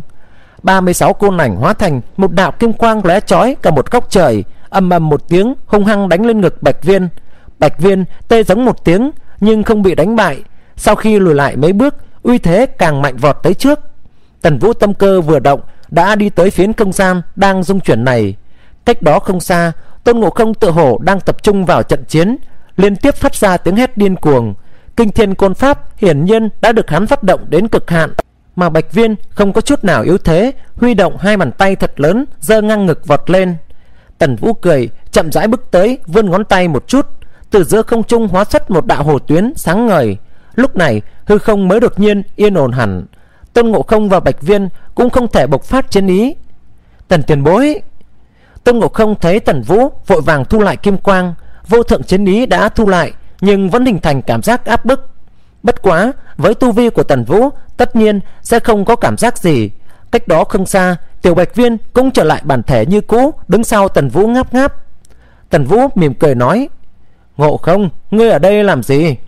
[SPEAKER 1] 36 côn ảnh hóa thành một đạo kim quang lóe chói cả một góc trời, ầm ầm một tiếng hung hăng đánh lên ngực bạch viên. Bạch viên tê giống một tiếng nhưng không bị đánh bại. Sau khi lùi lại mấy bước, uy thế càng mạnh vọt tới trước. Tần Vũ tâm cơ vừa động đã đi tới phiến không gian đang dung chuyển này. Cách đó không xa, Tôn Ngộ Không tựa hồ đang tập trung vào trận chiến, liên tiếp phát ra tiếng hét điên cuồng. Kinh Thiên Côn Pháp hiển nhiên đã được hắn phát động đến cực hạn, mà bạch viên không có chút nào yếu thế, huy động hai bàn tay thật lớn giơ ngang ngực vọt lên. Tần Vũ cười, chậm rãi bước tới, vươn ngón tay một chút, từ giữa không trung hóa xuất một đạo hồ tuyến sáng ngời. Lúc này hư không mới đột nhiên yên ổn hẳn. Tôn Ngộ Không và bạch viên cũng không thể bộc phát chiến ý. Tần tiền bối. Tôn Ngộ Không thấy Tần Vũ vội vàng thu lại kim quang, vô thượng chiến ý đã thu lại nhưng vẫn hình thành cảm giác áp bức. Bất quá với tu vi của Tần Vũ tất nhiên sẽ không có cảm giác gì. Cách đó không xa, tiểu bạch viên cũng trở lại bản thể như cũ, đứng sau Tần Vũ ngáp ngáp. Tần Vũ mỉm cười nói: Ngộ Không, ngươi ở đây làm gì?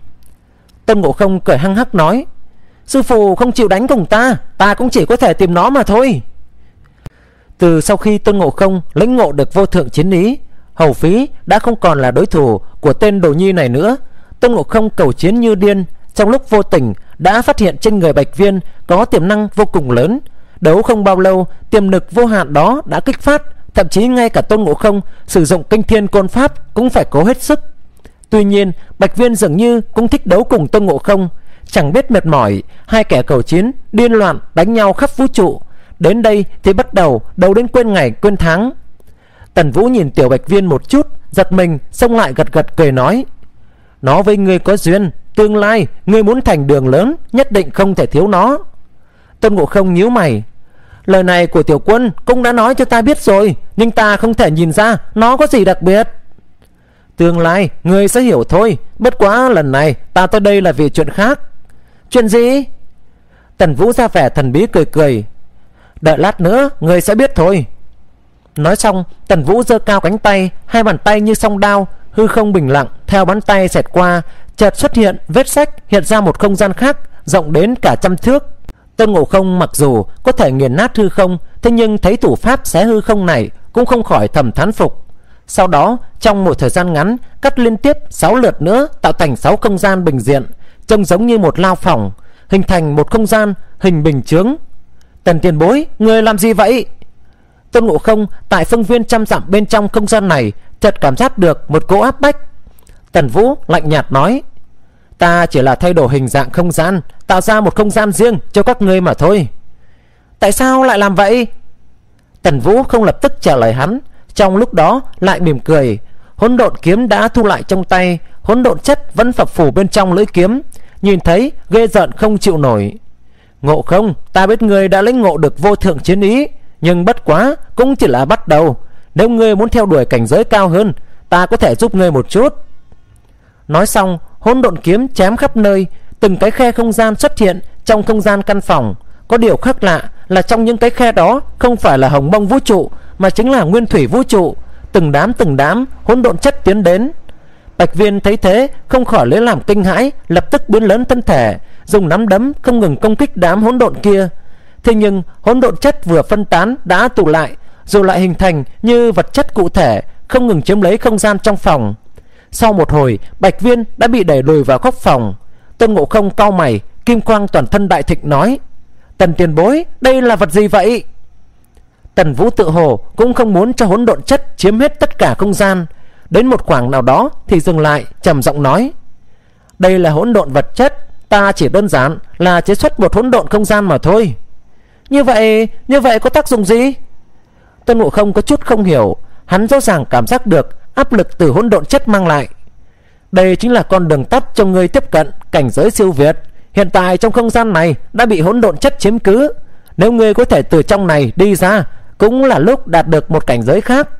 [SPEAKER 1] Tôn Ngộ Không cười hăng hắc nói: sư phụ không chịu đánh cùng ta cũng chỉ có thể tìm nó mà thôi. Từ sau khi Tôn Ngộ Không lĩnh ngộ được vô thượng chiến ý, Hầu Phí đã không còn là đối thủ của tên đồ nhi này nữa. Tôn Ngộ Không cầu chiến như điên, trong lúc vô tình đã phát hiện trên người bạch viên có tiềm năng vô cùng lớn. Đấu không bao lâu, tiềm lực vô hạn đó đã kích phát, thậm chí ngay cả Tôn Ngộ Không sử dụng Kinh Thiên Côn Pháp cũng phải cố hết sức. Tuy nhiên bạch viên dường như cũng thích đấu cùng Tôn Ngộ Không, chẳng biết mệt mỏi. Hai kẻ cầu chiến điên loạn đánh nhau khắp vũ trụ, đến đây thì bắt đầu đấu đến quên ngày quên tháng. Tần Vũ nhìn tiểu bạch viên một chút, giật mình, xông lại gật gật cười nói: nó với ngươi có duyên, tương lai ngươi muốn thành đường lớn nhất định không thể thiếu nó. Tôn Ngộ Không nhíu mày: lời này của tiểu quân cũng đã nói cho ta biết rồi, nhưng ta không thể nhìn ra nó có gì đặc biệt. Tương lai ngươi sẽ hiểu thôi, bất quá lần này ta tới đây là vì chuyện khác. Chuyện gì? Tần Vũ ra vẻ thần bí cười cười: đợi lát nữa ngươi sẽ biết thôi. Nói xong, Tần Vũ giơ cao cánh tay, hai bàn tay như song đao, hư không bình lặng theo bàn tay xẹt qua, chợt xuất hiện vết sách, hiện ra một không gian khác rộng đến cả 100 thước. Tôn Ngộ Không mặc dù có thể nghiền nát hư không, thế nhưng thấy thủ pháp xé hư không này cũng không khỏi thầm thán phục. Sau đó trong một thời gian ngắn cắt liên tiếp 6 lượt nữa, tạo thành 6 không gian bình diện, trông giống như một lao phòng, hình thành một không gian hình bình chướng. Tần tiền bối, người làm gì vậy? Tôn Ngộ Không tại phương viên 100 dặm bên trong không gian này chợt cảm giác được một cỗ áp bách. Tần Vũ lạnh nhạt nói: ta chỉ là thay đổi hình dạng không gian, tạo ra một không gian riêng cho các ngươi mà thôi. Tại sao lại làm vậy? Tần Vũ không lập tức trả lời hắn, trong lúc đó lại mỉm cười. hỗn độn kiếm đã thu lại trong tay, hỗn độn chất vẫn phập phù bên trong lưỡi kiếm, nhìn thấy ghê rợn không chịu nổi. Ngộ Không, ta biết ngươi đã lĩnh ngộ được vô thượng chiến ý, nhưng bất quá cũng chỉ là bắt đầu. Nếu ngươi muốn theo đuổi cảnh giới cao hơn, ta có thể giúp ngươi một chút. Nói xong, hỗn độn kiếm chém khắp nơi, từng cái khe không gian xuất hiện trong không gian căn phòng. Có điều khác lạ là trong những cái khe đó không phải là hồng mông vũ trụ, mà chính là nguyên thủy vũ trụ. Từng đám hỗn độn chất tiến đến. Bạch Viên thấy thế không khỏi lấy làm kinh hãi, lập tức biến lớn thân thể, dùng nắm đấm không ngừng công kích đám hỗn độn kia. Thế nhưng hỗn độn chất vừa phân tán đã tụ lại, rồi lại hình thành như vật chất cụ thể, không ngừng chiếm lấy không gian trong phòng. Sau một hồi, Bạch Viên đã bị đẩy lùi vào góc phòng. Tôn Ngộ Không cau mày, kim quang toàn thân đại thịnh nói: Tần tiền bối, đây là vật gì vậy? Tần Vũ tự hồ cũng không muốn cho hỗn độn chất chiếm hết tất cả không gian. Đến một khoảng nào đó thì dừng lại, trầm giọng nói: Đây là hỗn độn vật chất, ta chỉ đơn giản là chế xuất một hỗn độn không gian mà thôi. Như vậy có tác dụng gì? Tôn Ngộ Không có chút không hiểu. Hắn rõ ràng cảm giác được áp lực từ hỗn độn chất mang lại. Đây chính là con đường tắt cho người tiếp cận cảnh giới siêu việt. Hiện tại trong không gian này đã bị hỗn độn chất chiếm cứ. Nếu ngươi có thể từ trong này đi ra, cũng là lúc đạt được một cảnh giới khác.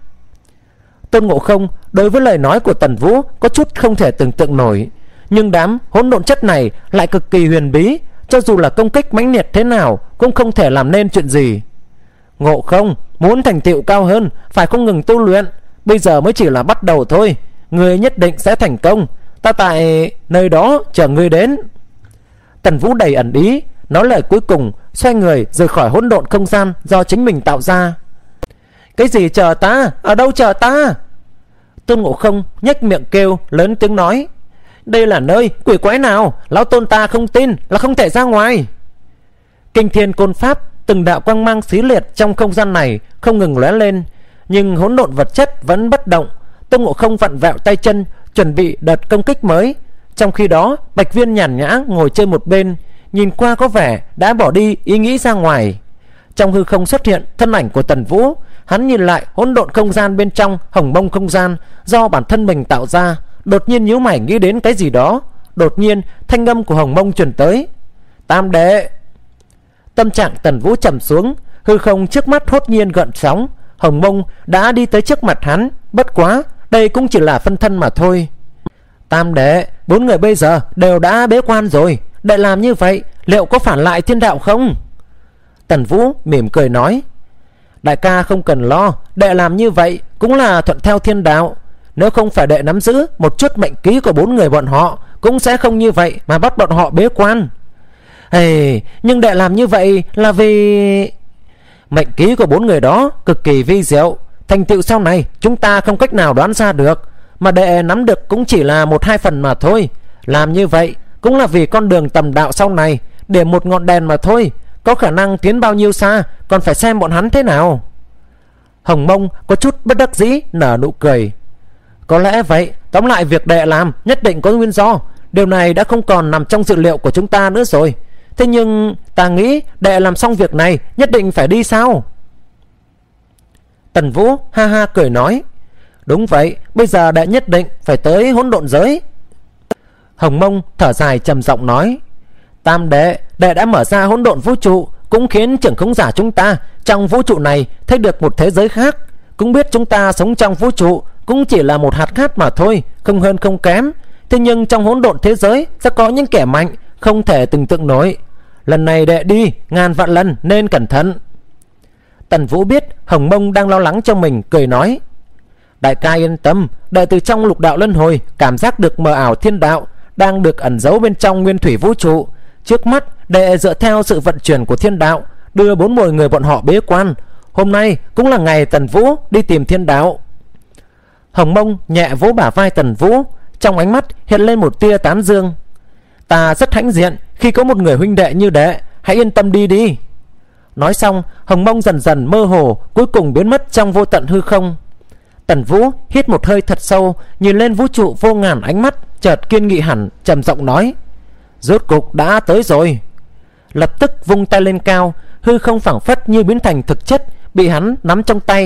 [SPEAKER 1] Tôn Ngộ Không đối với lời nói của Tần Vũ có chút không thể tưởng tượng nổi. Nhưng đám hỗn độn chất này lại cực kỳ huyền bí, cho dù là công kích mãnh liệt thế nào cũng không thể làm nên chuyện gì. Ngộ Không, muốn thành tựu cao hơn phải không ngừng tu luyện. Bây giờ mới chỉ là bắt đầu thôi, ngươi nhất định sẽ thành công. Ta tại nơi đó chờ ngươi đến. Tần Vũ đầy ẩn ý, nói lời cuối cùng, xoay người rời khỏi hỗn độn không gian do chính mình tạo ra. Cái gì chờ ta? Ở đâu chờ ta? Tôn Ngộ Không nhếch miệng kêu, lớn tiếng nói: Đây là nơi quỷ quái nào? Lão Tôn ta không tin là không thể ra ngoài. Kinh thiên côn pháp, từng đạo quang mang xí liệt trong không gian này không ngừng lóe lên, nhưng hỗn độn vật chất vẫn bất động. Tôn Ngộ Không vặn vẹo tay chân, chuẩn bị đợt công kích mới. Trong khi đó, Bạch Viên nhàn nhã ngồi chơi một bên, nhìn qua có vẻ đã bỏ đi ý nghĩ ra ngoài. Trong hư không xuất hiện thân ảnh của Tần Vũ. Hắn nhìn lại hỗn độn không gian bên trong hồng mông không gian do bản thân mình tạo ra, đột nhiên nhíu mày nghĩ đến cái gì đó. Đột nhiên thanh âm của hồng mông truyền tới: Tam đệ. Tâm trạng Tần Vũ trầm xuống, hư không trước mắt hốt nhiên gợn sóng. Hồng mông đã đi tới trước mặt hắn, bất quá đây cũng chỉ là phân thân mà thôi. Tam đệ, 4 người bây giờ đều đã bế quan rồi, đệ làm như vậy liệu có phản lại thiên đạo không? Tần Vũ mỉm cười nói: Đại ca không cần lo, đệ làm như vậy cũng là thuận theo thiên đạo. Nếu không phải đệ nắm giữ một chút mệnh ký của 4 người bọn họ, cũng sẽ không như vậy mà bắt bọn họ bế quan. Nhưng đệ làm như vậy là vì mệnh ký của 4 người đó cực kỳ vi diệu, thành tựu sau này chúng ta không cách nào đoán ra được, mà đệ nắm được cũng chỉ là 1-2 phần mà thôi. Làm như vậy cũng là vì con đường tầm đạo sau này, để một ngọn đèn mà thôi, có khả năng tiến bao nhiêu xa còn phải xem bọn hắn thế nào. Hồng Mông có chút bất đắc dĩ nở nụ cười: Có lẽ vậy, tóm lại việc đệ làm nhất định có nguyên do. Điều này đã không còn nằm trong dự liệu của chúng ta nữa rồi. Thế nhưng ta nghĩ đệ làm xong việc này nhất định phải đi sao? Tần Vũ ha ha cười nói: Đúng vậy, bây giờ đệ nhất định phải tới hỗn độn giới. Hồng Mông thở dài trầm giọng nói: Tam đệ, đệ đã mở ra hỗn độn vũ trụ, cũng khiến trưởng khống giả chúng ta trong vũ trụ này thấy được một thế giới khác. Cũng biết chúng ta sống trong vũ trụ cũng chỉ là một hạt cát mà thôi, không hơn không kém. Thế nhưng trong hỗn độn thế giới sẽ có những kẻ mạnh không thể tưởng tượng nổi. Lần này đệ đi ngàn vạn lần nên cẩn thận. Tần Vũ biết Hồng Mông đang lo lắng cho mình, cười nói: Đại ca yên tâm, đệ từ trong lục đạo luân hồi cảm giác được mờ ảo thiên đạo đang được ẩn giấu bên trong nguyên thủy vũ trụ. Trước mắt đệ dựa theo sự vận chuyển của thiên đạo đưa 4 người bọn họ bế quan. Hôm nay cũng là ngày Tần Vũ đi tìm thiên đạo. Hồng Mông nhẹ vỗ bả vai Tần Vũ, trong ánh mắt hiện lên một tia tán dương: Ta rất hãnh diện khi có một người huynh đệ như đệ, hãy yên tâm đi đi. Nói xong, Hồng Mông dần dần mơ hồ, cuối cùng biến mất trong vô tận hư không. Tần Vũ hít một hơi thật sâu, nhìn lên vũ trụ vô ngàn ánh mắt, chợt kiên nghị hẳn, trầm giọng nói: Rốt cục đã tới rồi. Lập tức vung tay lên cao, hư không phảng phất như biến thành thực chất, bị hắn nắm trong tay.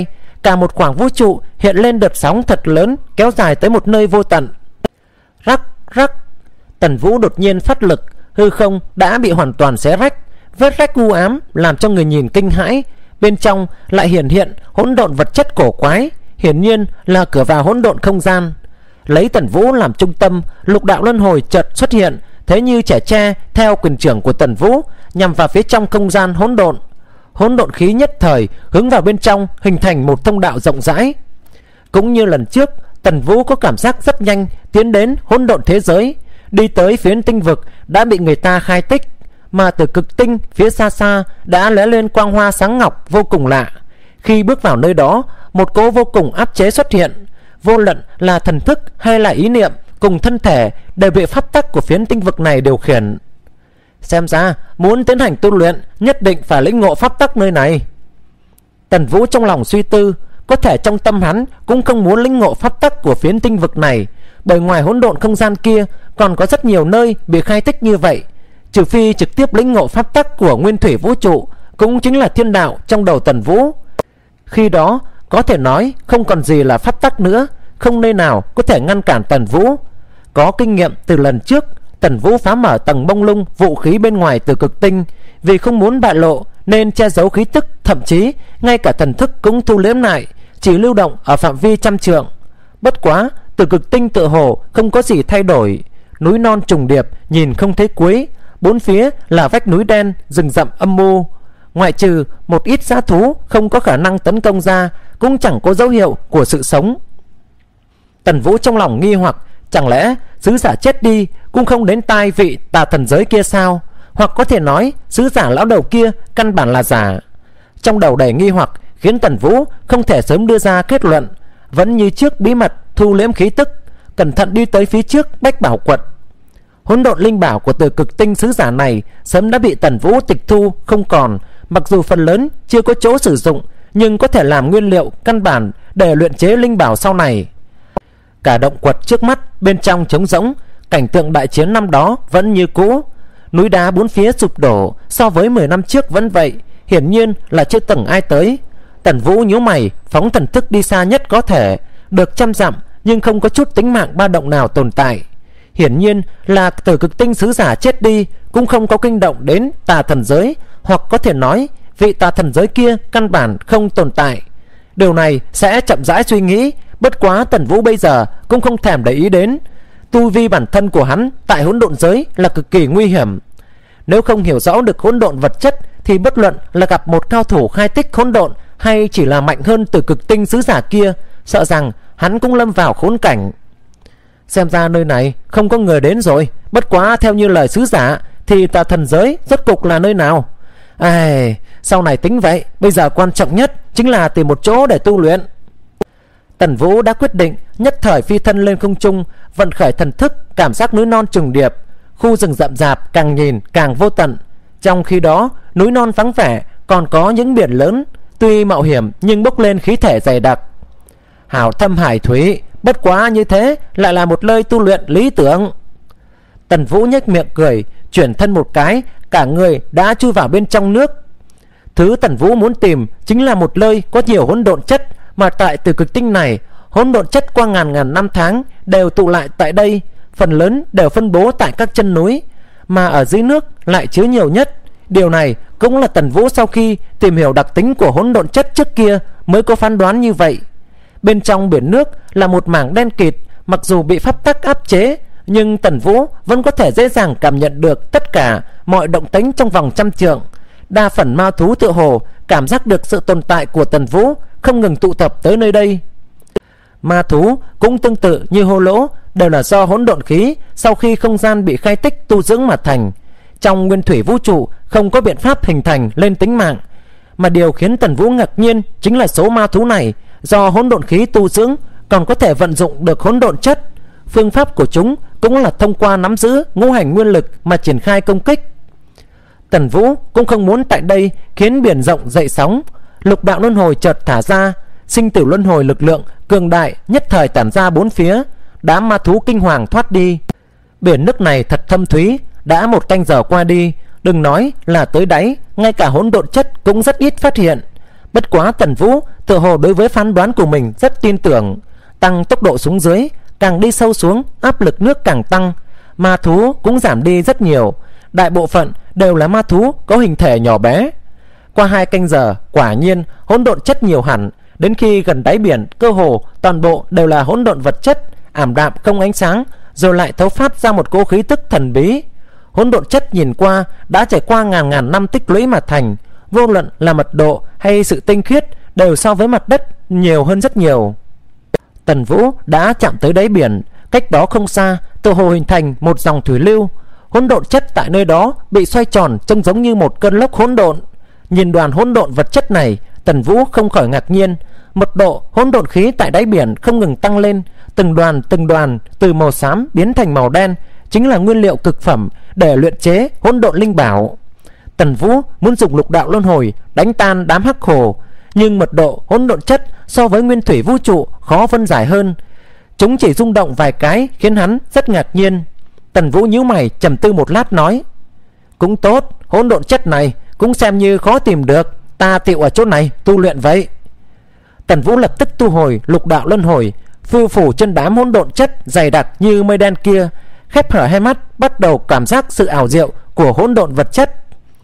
[SPEAKER 1] cả một khoảng vũ trụ hiện lên đợt sóng thật lớn kéo dài tới một nơi vô tận. Rắc rắc, Tần Vũ đột nhiên phát lực, hư không đã bị hoàn toàn xé rách, vết rách u ám làm cho người nhìn kinh hãi. Bên trong lại hiển hiện hỗn độn vật chất cổ quái, hiển nhiên là cửa vào hỗn độn không gian. Lấy Tần Vũ làm trung tâm, lục đạo luân hồi chợt xuất hiện, thế như trẻ tre theo quyền trưởng của Tần Vũ nhằm vào phía trong không gian hỗn độn. Hỗn độn khí nhất thời hướng vào bên trong, hình thành một thông đạo rộng rãi. Cũng như lần trước, Tần Vũ có cảm giác rất nhanh tiến đến hỗn độn thế giới, đi tới phiến tinh vực đã bị người ta khai tích, mà từ cực tinh phía xa xa đã lóe lên quang hoa sáng ngọc vô cùng lạ. Khi bước vào nơi đó, một cỗ vô cùng áp chế xuất hiện, vô luận là thần thức hay là ý niệm cùng thân thể đều bị pháp tắc của phiến tinh vực này điều khiển. Xem ra muốn tiến hành tu luyện nhất định phải lĩnh ngộ pháp tắc nơi này. Tần Vũ trong lòng suy tư, có thể trong tâm hắn cũng không muốn lĩnh ngộ pháp tắc của phiến tinh vực này, bởi ngoài hỗn độn không gian kia còn có rất nhiều nơi bị khai tích như vậy. Trừ phi trực tiếp lĩnh ngộ pháp tắc của nguyên thủy vũ trụ, cũng chính là thiên đạo trong đầu Tần Vũ. Khi đó có thể nói không còn gì là pháp tắc nữa, không nơi nào có thể ngăn cản Tần Vũ. Có kinh nghiệm từ lần trước, Tần Vũ phá mở tầng mông lung vũ khí bên ngoài từ cực tinh, vì không muốn bại lộ nên che giấu khí tức, thậm chí ngay cả thần thức cũng thu liễm lại, chỉ lưu động ở phạm vi trăm trượng. Bất quá từ cực tinh tựa hồ không có gì thay đổi, núi non trùng điệp nhìn không thấy cuối, bốn phía là vách núi đen, rừng rậm âm mưu. Ngoại trừ một ít dã thú không có khả năng tấn công ra, cũng chẳng có dấu hiệu của sự sống. Tần Vũ trong lòng nghi hoặc, chẳng lẽ sứ giả chết đi cũng không đến tai vị tà thần giới kia sao? Hoặc có thể nói sứ giả lão đầu kia căn bản là giả. Trong đầu đầy nghi hoặc khiến Tần Vũ không thể sớm đưa ra kết luận, vẫn như trước bí mật thu liễm khí tức, cẩn thận đi tới phía trước Bách Bảo quật. Hỗn độn linh bảo của từ cực tinh sứ giả này sớm đã bị Tần Vũ tịch thu không còn, mặc dù phần lớn chưa có chỗ sử dụng, nhưng có thể làm nguyên liệu căn bản để luyện chế linh bảo sau này. Cả động quật trước mắt bên trong trống rỗng, cảnh tượng đại chiến năm đó vẫn như cũ. Núi đá bốn phía sụp đổ, so với 10 năm trước vẫn vậy, hiển nhiên là chưa từng ai tới. Tần Vũ nhíu mày, phóng thần thức đi xa nhất có thể, được trăm dặm nhưng không có chút tính mạng ba động nào tồn tại. Hiển nhiên là từ cực tinh sứ giả chết đi cũng không có kinh động đến tà thần giới, hoặc có thể nói vị tà thần giới kia căn bản không tồn tại. Điều này sẽ chậm rãi suy nghĩ, bất quá Tần Vũ bây giờ cũng không thèm để ý đến. Tu vi bản thân của hắn tại hỗn độn giới là cực kỳ nguy hiểm. Nếu không hiểu rõ được hỗn độn vật chất thì bất luận là gặp một cao thủ khai tích hỗn độn hay chỉ là mạnh hơn từ cực tinh sứ giả kia, sợ rằng hắn cũng lâm vào khốn cảnh. Xem ra nơi này không có người đến rồi. Bất quá theo như lời sứ giả thì tà thần giới rốt cục là nơi nào? Sau này tính vậy, bây giờ quan trọng nhất chính là tìm một chỗ để tu luyện. Tần Vũ đã quyết định, nhất thời phi thân lên không trung, vận khởi thần thức, cảm giác núi non trùng điệp, khu rừng rậm rạp càng nhìn càng vô tận. Trong khi đó núi non vắng vẻ, còn có những biển lớn, tuy mạo hiểm nhưng bốc lên khí thể dày đặc. Hảo thâm hải thủy, bất quá như thế lại là một nơi tu luyện lý tưởng. Tần Vũ nhếch miệng cười, chuyển thân một cái, cả người đã chui vào bên trong nước. Thứ Tần Vũ muốn tìm chính là một nơi có nhiều hỗn độn chất, mà tại từ cực tinh này, hỗn độn chất qua ngàn năm tháng đều tụ lại tại đây, phần lớn đều phân bố tại các chân núi, mà ở dưới nước lại chứa nhiều nhất. Điều này cũng là Tần Vũ sau khi tìm hiểu đặc tính của hỗn độn chất trước kia mới có phán đoán như vậy. Bên trong biển nước là một mảng đen kịt, mặc dù bị pháp tắc áp chế, nhưng Tần Vũ vẫn có thể dễ dàng cảm nhận được tất cả mọi động tĩnh trong vòng trăm trượng. Đa phần ma thú tựa hồ cảm giác được sự tồn tại của Tần Vũ, không ngừng tụ tập tới nơi đây. Ma thú cũng tương tự như hô lỗ, đều là do hỗn độn khí sau khi không gian bị khai tích tu dưỡng mà thành. Trong nguyên thủy vũ trụ không có biện pháp hình thành lên tính mạng, mà điều khiến Tần Vũ ngạc nhiên chính là số ma thú này do hỗn độn khí tu dưỡng còn có thể vận dụng được hỗn độn chất. Phương pháp của chúng cũng là thông qua nắm giữ ngũ hành nguyên lực mà triển khai công kích. Tần Vũ cũng không muốn tại đây khiến biển rộng dậy sóng. Lục đạo luân hồi chợt thả ra, sinh tử luân hồi lực lượng cường đại nhất thời tản ra bốn phía. Đám ma thú kinh hoàng thoát đi. Biển nước này thật thâm thúy, đã một canh giờ qua đi, đừng nói là tới đáy, ngay cả hỗn độn chất cũng rất ít phát hiện. Bất quá Tần Vũ tựa hồ đối với phán đoán của mình rất tin tưởng. Tăng tốc độ xuống dưới, càng đi sâu xuống áp lực nước càng tăng, ma thú cũng giảm đi rất nhiều. Đại bộ phận đều là ma thú có hình thể nhỏ bé. Qua 2 canh giờ, quả nhiên hỗn độn chất nhiều hẳn. Đến khi gần đáy biển, cơ hồ toàn bộ đều là hỗn độn vật chất, ảm đạm không ánh sáng, rồi lại thấu phát ra một cỗ khí tức thần bí. Hỗn độn chất nhìn qua đã trải qua ngàn năm tích lũy mà thành, vô luận là mật độ hay sự tinh khiết đều so với mặt đất nhiều hơn rất nhiều. Tần Vũ đã chạm tới đáy biển, cách đó không xa tựa hồ hình thành một dòng thủy lưu. Hỗn độn chất tại nơi đó bị xoay tròn, trông giống như một cơn lốc hỗn độn. Nhìn đoàn hỗn độn vật chất này, Tần Vũ không khỏi ngạc nhiên. Mật độ hỗn độn khí tại đáy biển không ngừng tăng lên, từng đoàn từ màu xám biến thành màu đen, chính là nguyên liệu cực phẩm để luyện chế hỗn độn linh bảo. Tần Vũ muốn dùng lục đạo luân hồi đánh tan đám hắc hồ, nhưng mật độ hỗn độn chất so với nguyên thủy vũ trụ khó phân giải hơn. Chúng chỉ rung động vài cái khiến hắn rất ngạc nhiên. Tần Vũ nhíu mày trầm tư một lát nói: cũng tốt, hỗn độn chất này cũng xem như khó tìm được, ta tựu ở chỗ này tu luyện vậy. Tần Vũ lập tức tu hồi lục đạo luân hồi, phiêu phủ trên đám hỗn độn chất dày đặc như mây đen kia, khép hở hai mắt, bắt đầu cảm giác sự ảo diệu của hỗn độn vật chất.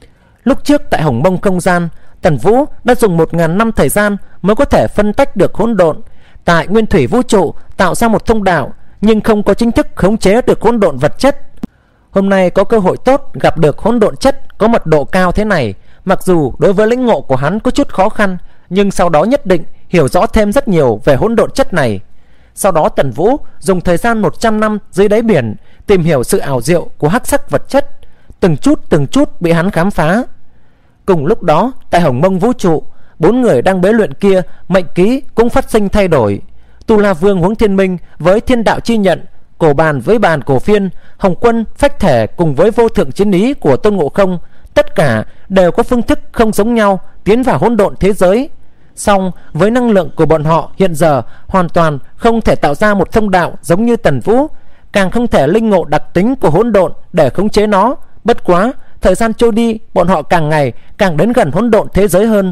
[SPEAKER 1] Lúc trước tại Hồng Mông không gian, Tần Vũ đã dùng 1000 năm thời gian mới có thể phân tách được hỗn độn, tại nguyên thủy vũ trụ tạo ra một thông đạo, nhưng không có chính thức khống chế được hỗn độn vật chất. Hôm nay có cơ hội tốt gặp được hỗn độn chất có mật độ cao thế này, mặc dù đối với lĩnh ngộ của hắn có chút khó khăn, nhưng sau đó nhất định hiểu rõ thêm rất nhiều về hỗn độn chất này. Sau đó Tần Vũ dùng thời gian 100 năm dưới đáy biển tìm hiểu sự ảo diệu của hắc sắc vật chất, từng chút bị hắn khám phá. Cùng lúc đó, tại Hồng Mông vũ trụ, 4 người đang bế luyện kia mệnh ký cũng phát sinh thay đổi. Tu La Vương Huống Thiên Minh với Thiên Đạo Chi Nhận, Cổ Bàn với Bàn Cổ Phiên, Hồng Quân Phách Thể cùng với Vô Thượng Chiến Ý của Tôn Ngộ Không, tất cả đều có phương thức không giống nhau tiến vào hỗn độn thế giới. Song với năng lượng của bọn họ hiện giờ hoàn toàn không thể tạo ra một thông đạo giống như Tần Vũ, càng không thể linh ngộ đặc tính của hỗn độn để khống chế nó. Bất quá thời gian trôi đi, bọn họ càng ngày càng đến gần hỗn độn thế giới hơn.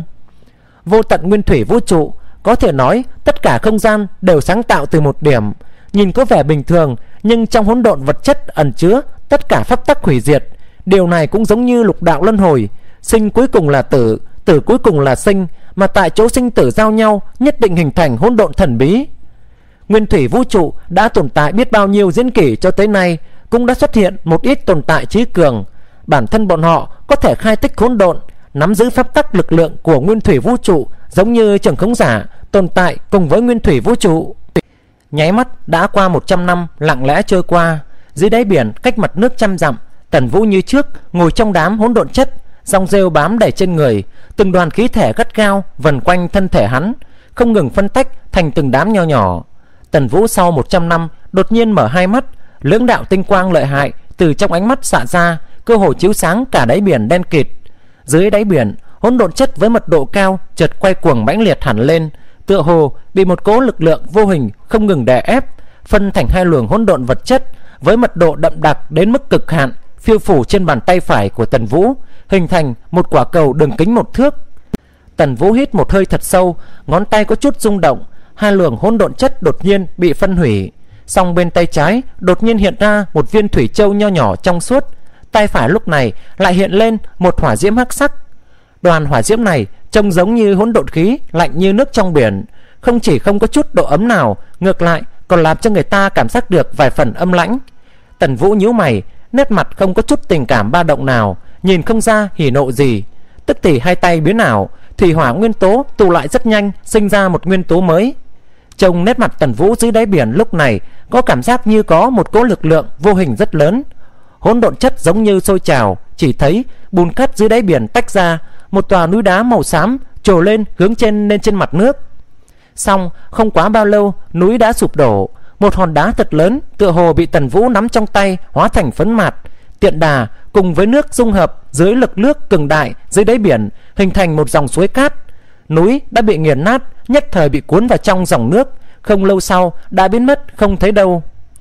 [SPEAKER 1] Vô tận nguyên thủy vũ trụ, có thể nói tất cả không gian đều sáng tạo từ một điểm. Nhìn có vẻ bình thường, nhưng trong hỗn độn vật chất ẩn chứa tất cả pháp tắc hủy diệt. Điều này cũng giống như lục đạo luân hồi, sinh cuối cùng là tử, tử cuối cùng là sinh, mà tại chỗ sinh tử giao nhau nhất định hình thành hỗn độn thần bí. Nguyên thủy vũ trụ đã tồn tại biết bao nhiêu diễn kỷ cho tới nay, cũng đã xuất hiện một ít tồn tại trí cường. Bản thân bọn họ có thể khai tích hỗn độn, nắm giữ pháp tắc lực lượng của nguyên thủy vũ trụ, giống như trưởng khống giả tồn tại cùng với nguyên thủy vũ trụ. Nháy mắt đã qua 100 năm lặng lẽ trôi qua. Dưới đáy biển cách mặt nước 100 dặm, Tần Vũ như trước ngồi trong đám hỗn độn chất, dòng rêu bám đầy trên người, từng đoàn khí thể gắt gao vần quanh thân thể hắn, không ngừng phân tách thành từng đám nho nhỏ. Tần Vũ sau 100 năm đột nhiên mở hai mắt, lưỡng đạo tinh quang lợi hại từ trong ánh mắt xạ ra, cơ hồ chiếu sáng cả đáy biển đen kịt. Dưới đáy biển, hỗn độn chất với mật độ cao chợt quay cuồng mãnh liệt hẳn lên, tựa hồ bị một cỗ lực lượng vô hình không ngừng đè ép, phân thành hai luồng hỗn độn vật chất với mật độ đậm đặc đến mức cực hạn, phiêu phủ trên bàn tay phải của Tần Vũ, hình thành một quả cầu đường kính 1 thước. Tần Vũ hít một hơi thật sâu, ngón tay có chút rung động, hai luồng hỗn độn chất đột nhiên bị phân hủy. Song bên tay trái đột nhiên hiện ra một viên thủy châu nho nhỏ trong suốt, tay phải lúc này lại hiện lên một hỏa diễm hắc sắc. Đoàn hỏa diễm này trông giống như hỗn độn khí lạnh như nước trong biển, không chỉ không có chút độ ấm nào, ngược lại còn làm cho người ta cảm giác được vài phần âm lãnh. Tần Vũ nhíu mày, nét mặt không có chút tình cảm ba động nào, nhìn không ra hỉ nộ gì. Tức thì hai tay biến ảo, thủy hỏa nguyên tố tụ lại rất nhanh, sinh ra một nguyên tố mới. Trong nét mặt Tần Vũ dưới đáy biển lúc này có cảm giác như có một cỗ lực lượng vô hình rất lớn. Hỗn độn chất giống như sôi trào, chỉ thấy bùn cát dưới đáy biển tách ra, một tòa núi đá màu xám trồi lên hướng lên trên mặt nước. Xong không quá bao lâu, núi đã sụp đổ, một hòn đá thật lớn tựa hồ bị Tần Vũ nắm trong tay hóa thành phấn mạt, tiện đà cùng với nước dung hợp dưới lực nước cường đại dưới đáy biển, hình thành một dòng suối cát. Núi đã bị nghiền nát, nhất thời bị cuốn vào trong dòng nước, không lâu sau đã biến mất không thấy đâu.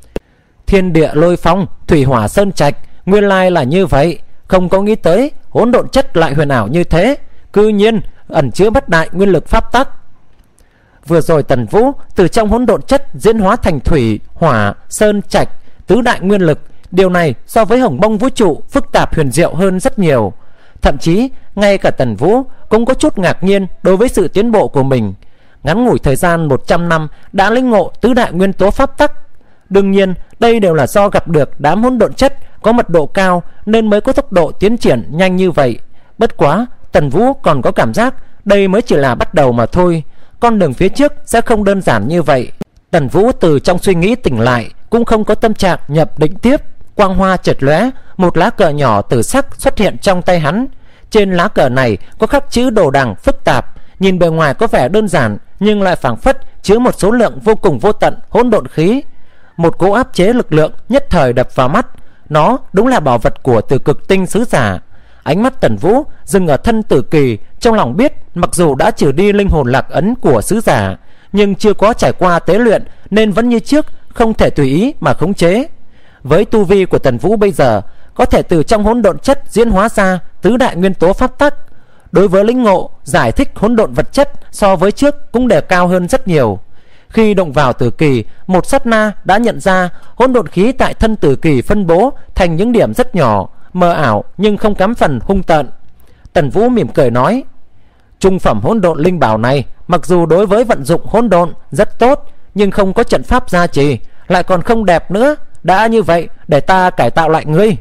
[SPEAKER 1] Thiên địa lôi phong, thủy hỏa sơn trạch, nguyên lai là như vậy, không có nghĩ tới hỗn độn chất lại huyền ảo như thế. Cư nhiên ẩn chứa bất đại nguyên lực pháp tắc. Vừa rồi Tần Vũ từ trong hỗn độn chất diễn hóa thành thủy, hỏa, sơn, trạch, tứ đại nguyên lực. Điều này so với hồng mông vũ trụ phức tạp huyền diệu hơn rất nhiều. Thậm chí ngay cả Tần Vũ cũng có chút ngạc nhiên đối với sự tiến bộ của mình. Ngắn ngủi thời gian 100 năm đã lĩnh ngộ tứ đại nguyên tố pháp tắc. Đương nhiên đây đều là do gặp được đám hỗn độn chất có mật độ cao nên mới có tốc độ tiến triển nhanh như vậy. Bất quá Tần Vũ còn có cảm giác đây mới chỉ là bắt đầu mà thôi. Con đường phía trước sẽ không đơn giản như vậy. Tần Vũ từ trong suy nghĩ tỉnh lại, cũng không có tâm trạng nhập định tiếp. Quang hoa chợt lóe, một lá cờ nhỏ tử sắc xuất hiện trong tay hắn. Trên lá cờ này có khắc chữ đồ đằng phức tạp, nhìn bề ngoài có vẻ đơn giản nhưng lại phảng phất chứa một số lượng vô cùng vô tận hỗn độn khí. Một cỗ áp chế lực lượng nhất thời đập vào mắt. Nó đúng là bảo vật của Tử Cực Tinh sứ giả. Ánh mắt Tần Vũ dừng ở thân Tử Kỳ, trong lòng biết mặc dù đã trừ đi linh hồn lạc ấn của sứ giả, nhưng chưa có trải qua tế luyện nên vẫn như trước không thể tùy ý mà khống chế. Với tu vi của Tần Vũ bây giờ, có thể từ trong hỗn độn chất diễn hóa ra tứ đại nguyên tố pháp tắc. Đối với lĩnh ngộ giải thích hỗn độn vật chất so với trước cũng đề cao hơn rất nhiều. Khi động vào Tử Kỳ, một sát na đã nhận ra hỗn độn khí tại thân Tử Kỳ phân bố thành những điểm rất nhỏ, mờ ảo nhưng không kém phần hung tợn. Tần Vũ mỉm cười nói: trung phẩm hỗn độn linh bảo này mặc dù đối với vận dụng hỗn độn rất tốt, nhưng không có trận pháp gia trì, lại còn không đẹp nữa. Đã như vậy, để ta cải tạo lại ngươi.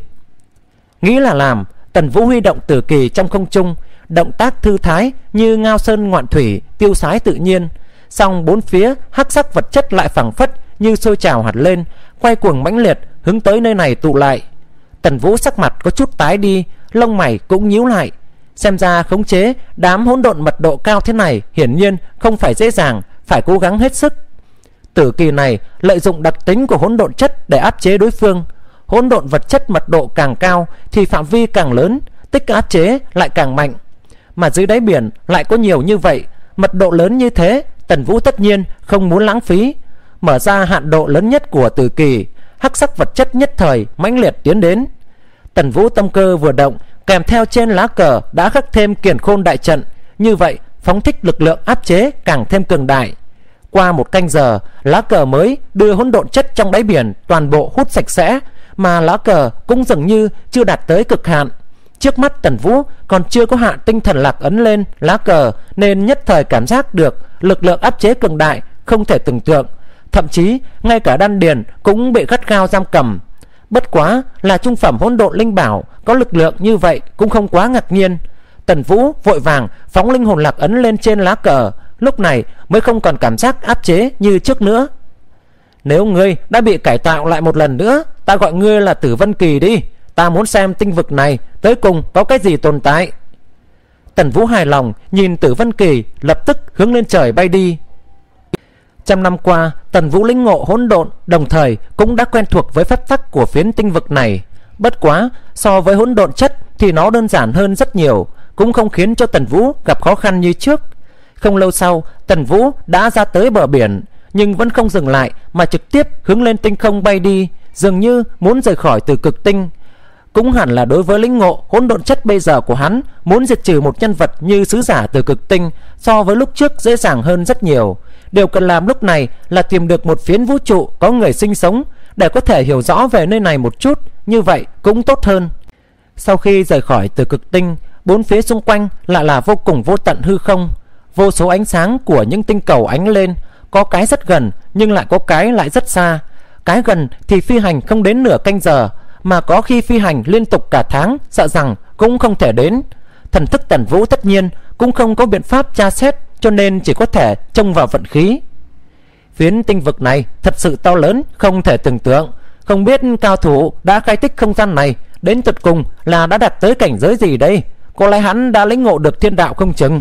[SPEAKER 1] Nghĩ là làm, Tần Vũ huy động Tử Kỳ trong không trung, động tác thư thái như ngao sơn ngoạn thủy, tiêu sái tự nhiên. Song bốn phía hắc sắc vật chất lại phảng phất như sôi trào hẳn lên, quay cuồng mãnh liệt hướng tới nơi này tụ lại. Tần Vũ sắc mặt có chút tái đi, lông mày cũng nhíu lại. Xem ra khống chế đám hỗn độn mật độ cao thế này hiển nhiên không phải dễ dàng, phải cố gắng hết sức. Tử Kỳ này lợi dụng đặc tính của hỗn độn chất để áp chế đối phương. Hỗn độn vật chất mật độ càng cao thì phạm vi càng lớn, tích áp chế lại càng mạnh. Mà dưới đáy biển lại có nhiều như vậy, mật độ lớn như thế, Tần Vũ tất nhiên không muốn lãng phí. Mở ra hạn độ lớn nhất của Tử Kỳ, hắc sắc vật chất nhất thời mãnh liệt tiến đến. Tần Vũ tâm cơ vừa động, kèm theo trên lá cờ đã khắc thêm Kiền Khôn đại trận, như vậy phóng thích lực lượng áp chế càng thêm cường đại. Qua một canh giờ, lá cờ mới đưa hỗn độn chất trong đáy biển toàn bộ hút sạch sẽ, mà lá cờ cũng dường như chưa đạt tới cực hạn. Trước mắt Tần Vũ còn chưa có hạ tinh thần lạc ấn lên lá cờ, nên nhất thời cảm giác được lực lượng áp chế cường đại không thể tưởng tượng. Thậm chí ngay cả đan điền cũng bị gắt gao giam cầm. Bất quá là trung phẩm hỗn độn linh bảo, có lực lượng như vậy cũng không quá ngạc nhiên. Tần Vũ vội vàng phóng linh hồn lạc ấn lên trên lá cờ, lúc này mới không còn cảm giác áp chế như trước nữa. Nếu ngươi đã bị cải tạo lại một lần nữa, ta gọi ngươi là Tử Vân Kỳ đi. Ta muốn xem tinh vực này tới cùng có cái gì tồn tại. Tần Vũ hài lòng nhìn Tử Vân Kỳ, lập tức hướng lên trời bay đi. Trăm năm qua, Tần Vũ lĩnh ngộ hỗn độn, đồng thời cũng đã quen thuộc với pháp tắc của phiến tinh vực này. Bất quá so với hỗn độn chất thì nó đơn giản hơn rất nhiều, cũng không khiến cho Tần Vũ gặp khó khăn như trước. Không lâu sau, Tần Vũ đã ra tới bờ biển, nhưng vẫn không dừng lại mà trực tiếp hướng lên tinh không bay đi, dường như muốn rời khỏi Tử Cực Tinh. Cũng hẳn là đối với lĩnh ngộ hỗn độn chất bây giờ của hắn, muốn diệt trừ một nhân vật như sứ giả Tử Cực Tinh so với lúc trước dễ dàng hơn rất nhiều. Điều cần làm lúc này là tìm được một phiến vũ trụ có người sinh sống, để có thể hiểu rõ về nơi này một chút, như vậy cũng tốt hơn. Sau khi rời khỏi Tử Cực Tinh, bốn phía xung quanh lại là vô cùng vô tận hư không. Vô số ánh sáng của những tinh cầu ánh lên, có cái rất gần nhưng lại có cái lại rất xa. Cái gần thì phi hành không đến nửa canh giờ, mà có khi phi hành liên tục cả tháng, sợ rằng cũng không thể đến. Thần thức Tần Vũ tất nhiên cũng không có biện pháp tra xét, cho nên chỉ có thể trông vào vận khí. Phiến tinh vực này thật sự to lớn, không thể tưởng tượng. Không biết cao thủ đã khai tích không gian này đến tận cùng là đã đạt tới cảnh giới gì đây? Có lẽ hắn đã lĩnh ngộ được thiên đạo không chừng.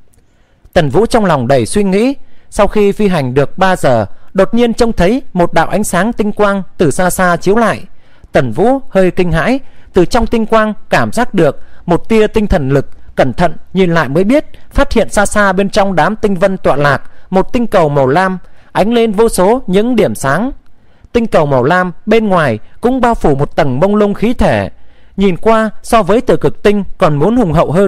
[SPEAKER 1] Tần Vũ trong lòng đầy suy nghĩ. Sau khi phi hành được 3 giờ, đột nhiên trông thấy một đạo ánh sáng tinh quang từ xa xa chiếu lại. Tần Vũ hơi kinh hãi, từ trong tinh quang cảm giác được một tia tinh thần lực. Cẩn thận nhìn lại mới biết, phát hiện xa xa bên trong đám tinh vân tọa lạc một tinh cầu màu lam, ánh lên vô số những điểm sáng. Tinh cầu màu lam bên ngoài cũng bao phủ một tầng mông lung khí thể, nhìn qua so với Tử Cực Tinh còn muốn hùng hậu hơn.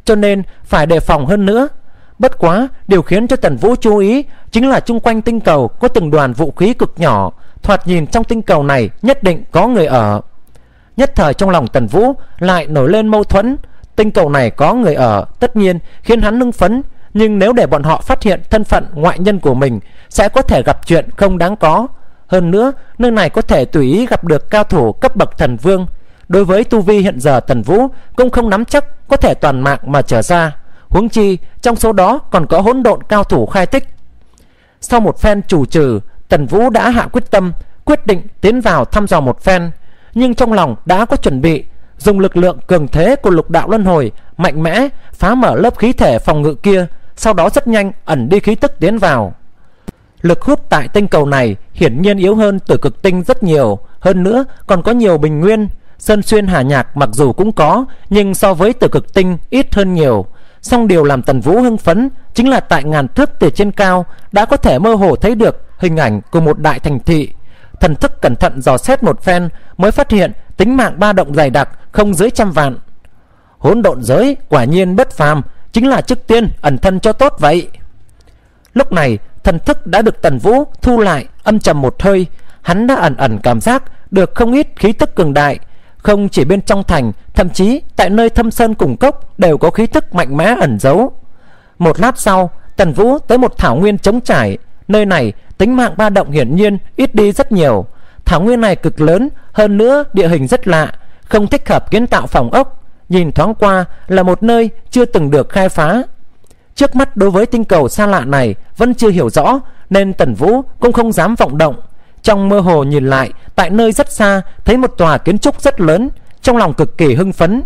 [SPEAKER 1] cho nên phải đề phòng hơn nữa. Bất quá, điều khiến cho Tần Vũ chú ý chính là chung quanh tinh cầu có từng đoàn vũ khí cực nhỏ, thoạt nhìn trong tinh cầu này nhất định có người ở. Nhất thời trong lòng Tần Vũ lại nổi lên mâu thuẫn. Tinh cầu này có người ở tất nhiên khiến hắn hưng phấn, nhưng nếu để bọn họ phát hiện thân phận ngoại nhân của mình sẽ có thể gặp chuyện không đáng có. Hơn nữa, nơi này có thể tùy ý gặp được cao thủ cấp bậc thần vương. Đối với tu vi hiện giờ Tần Vũ cũng không nắm chắc có thể toàn mạng mà trở ra. Huống chi trong số đó còn có hỗn độn cao thủ khai tích. Sau một phen chủ trừ, Tần Vũ đã hạ quyết tâm, quyết định tiến vào thăm dò một phen. Nhưng trong lòng đã có chuẩn bị, dùng lực lượng cường thế của lục đạo luân hồi mạnh mẽ phá mở lớp khí thể phòng ngự kia, sau đó rất nhanh ẩn đi khí tức tiến vào. Lực hút tại tinh cầu này hiển nhiên yếu hơn Tử Cực Tinh rất nhiều, hơn nữa còn có nhiều bình nguyên. Sơn Xuyên Hà Nhạc mặc dù cũng có, nhưng so với Tử Cực Tinh ít hơn nhiều. Song điều làm Tần Vũ hưng phấn chính là tại ngàn thước từ trên cao đã có thể mơ hồ thấy được hình ảnh của một đại thành thị. Thần thức cẩn thận dò xét một phen mới phát hiện tính mạng ba động dày đặc không dưới 100 vạn. Hỗn độn giới quả nhiên bất phàm, chính là trước tiên ẩn thân cho tốt vậy. Lúc này thần thức đã được Tần Vũ thu lại, âm trầm một hơi. Hắn đã ẩn ẩn cảm giác được không ít khí tức cường đại. Không chỉ bên trong thành, thậm chí tại nơi thâm sơn cùng cốc đều có khí tức mạnh mẽ ẩn giấu. Một lát sau, Tần Vũ tới một thảo nguyên trống trải. Nơi này tính mạng ba động hiển nhiên ít đi rất nhiều. Thảo nguyên này cực lớn, hơn nữa địa hình rất lạ, không thích hợp kiến tạo phòng ốc. Nhìn thoáng qua là một nơi chưa từng được khai phá. Trước mắt đối với tinh cầu xa lạ này vẫn chưa hiểu rõ, nên Tần Vũ cũng không dám vọng động. Trong mơ hồ nhìn lại, tại nơi rất xa thấy một tòa kiến trúc rất lớn, trong lòng cực kỳ hưng phấn.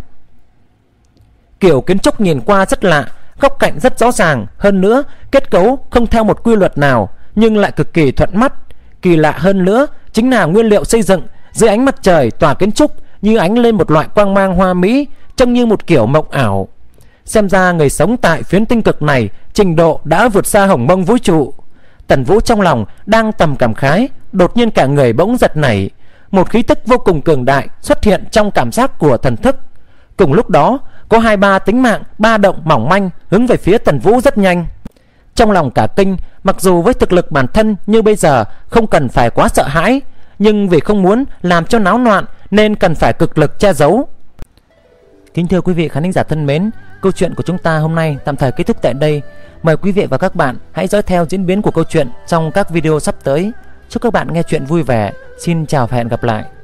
[SPEAKER 1] Kiểu kiến trúc nhìn qua rất lạ, góc cạnh rất rõ ràng, hơn nữa kết cấu không theo một quy luật nào, nhưng lại cực kỳ thuận mắt. Kỳ lạ hơn nữa chính là nguyên liệu xây dựng. Dưới ánh mặt trời, tòa kiến trúc như ánh lên một loại quang mang hoa mỹ, trông như một kiểu mộng ảo. Xem ra người sống tại phiến tinh cực này trình độ đã vượt xa hồng mông vũ trụ. Tần Vũ trong lòng đang tầm cảm khái, đột nhiên cả người bỗng giật nảy. Một khí tức vô cùng cường đại xuất hiện trong cảm giác của thần thức. Cùng lúc đó có 2-3 tính mạng ba động mỏng manh hướng về phía Tần Vũ rất nhanh. Trong lòng cả kinh, mặc dù với thực lực bản thân như bây giờ không cần phải quá sợ hãi, nhưng vì không muốn làm cho náo loạn nên cần phải cực lực che giấu. Kính thưa quý vị khán giả thân mến, câu chuyện của chúng ta hôm nay tạm thời kết thúc tại đây. Mời quý vị và các bạn hãy dõi theo diễn biến của câu chuyện trong các video sắp tới. Chúc các bạn nghe chuyện vui vẻ. Xin chào và hẹn gặp lại.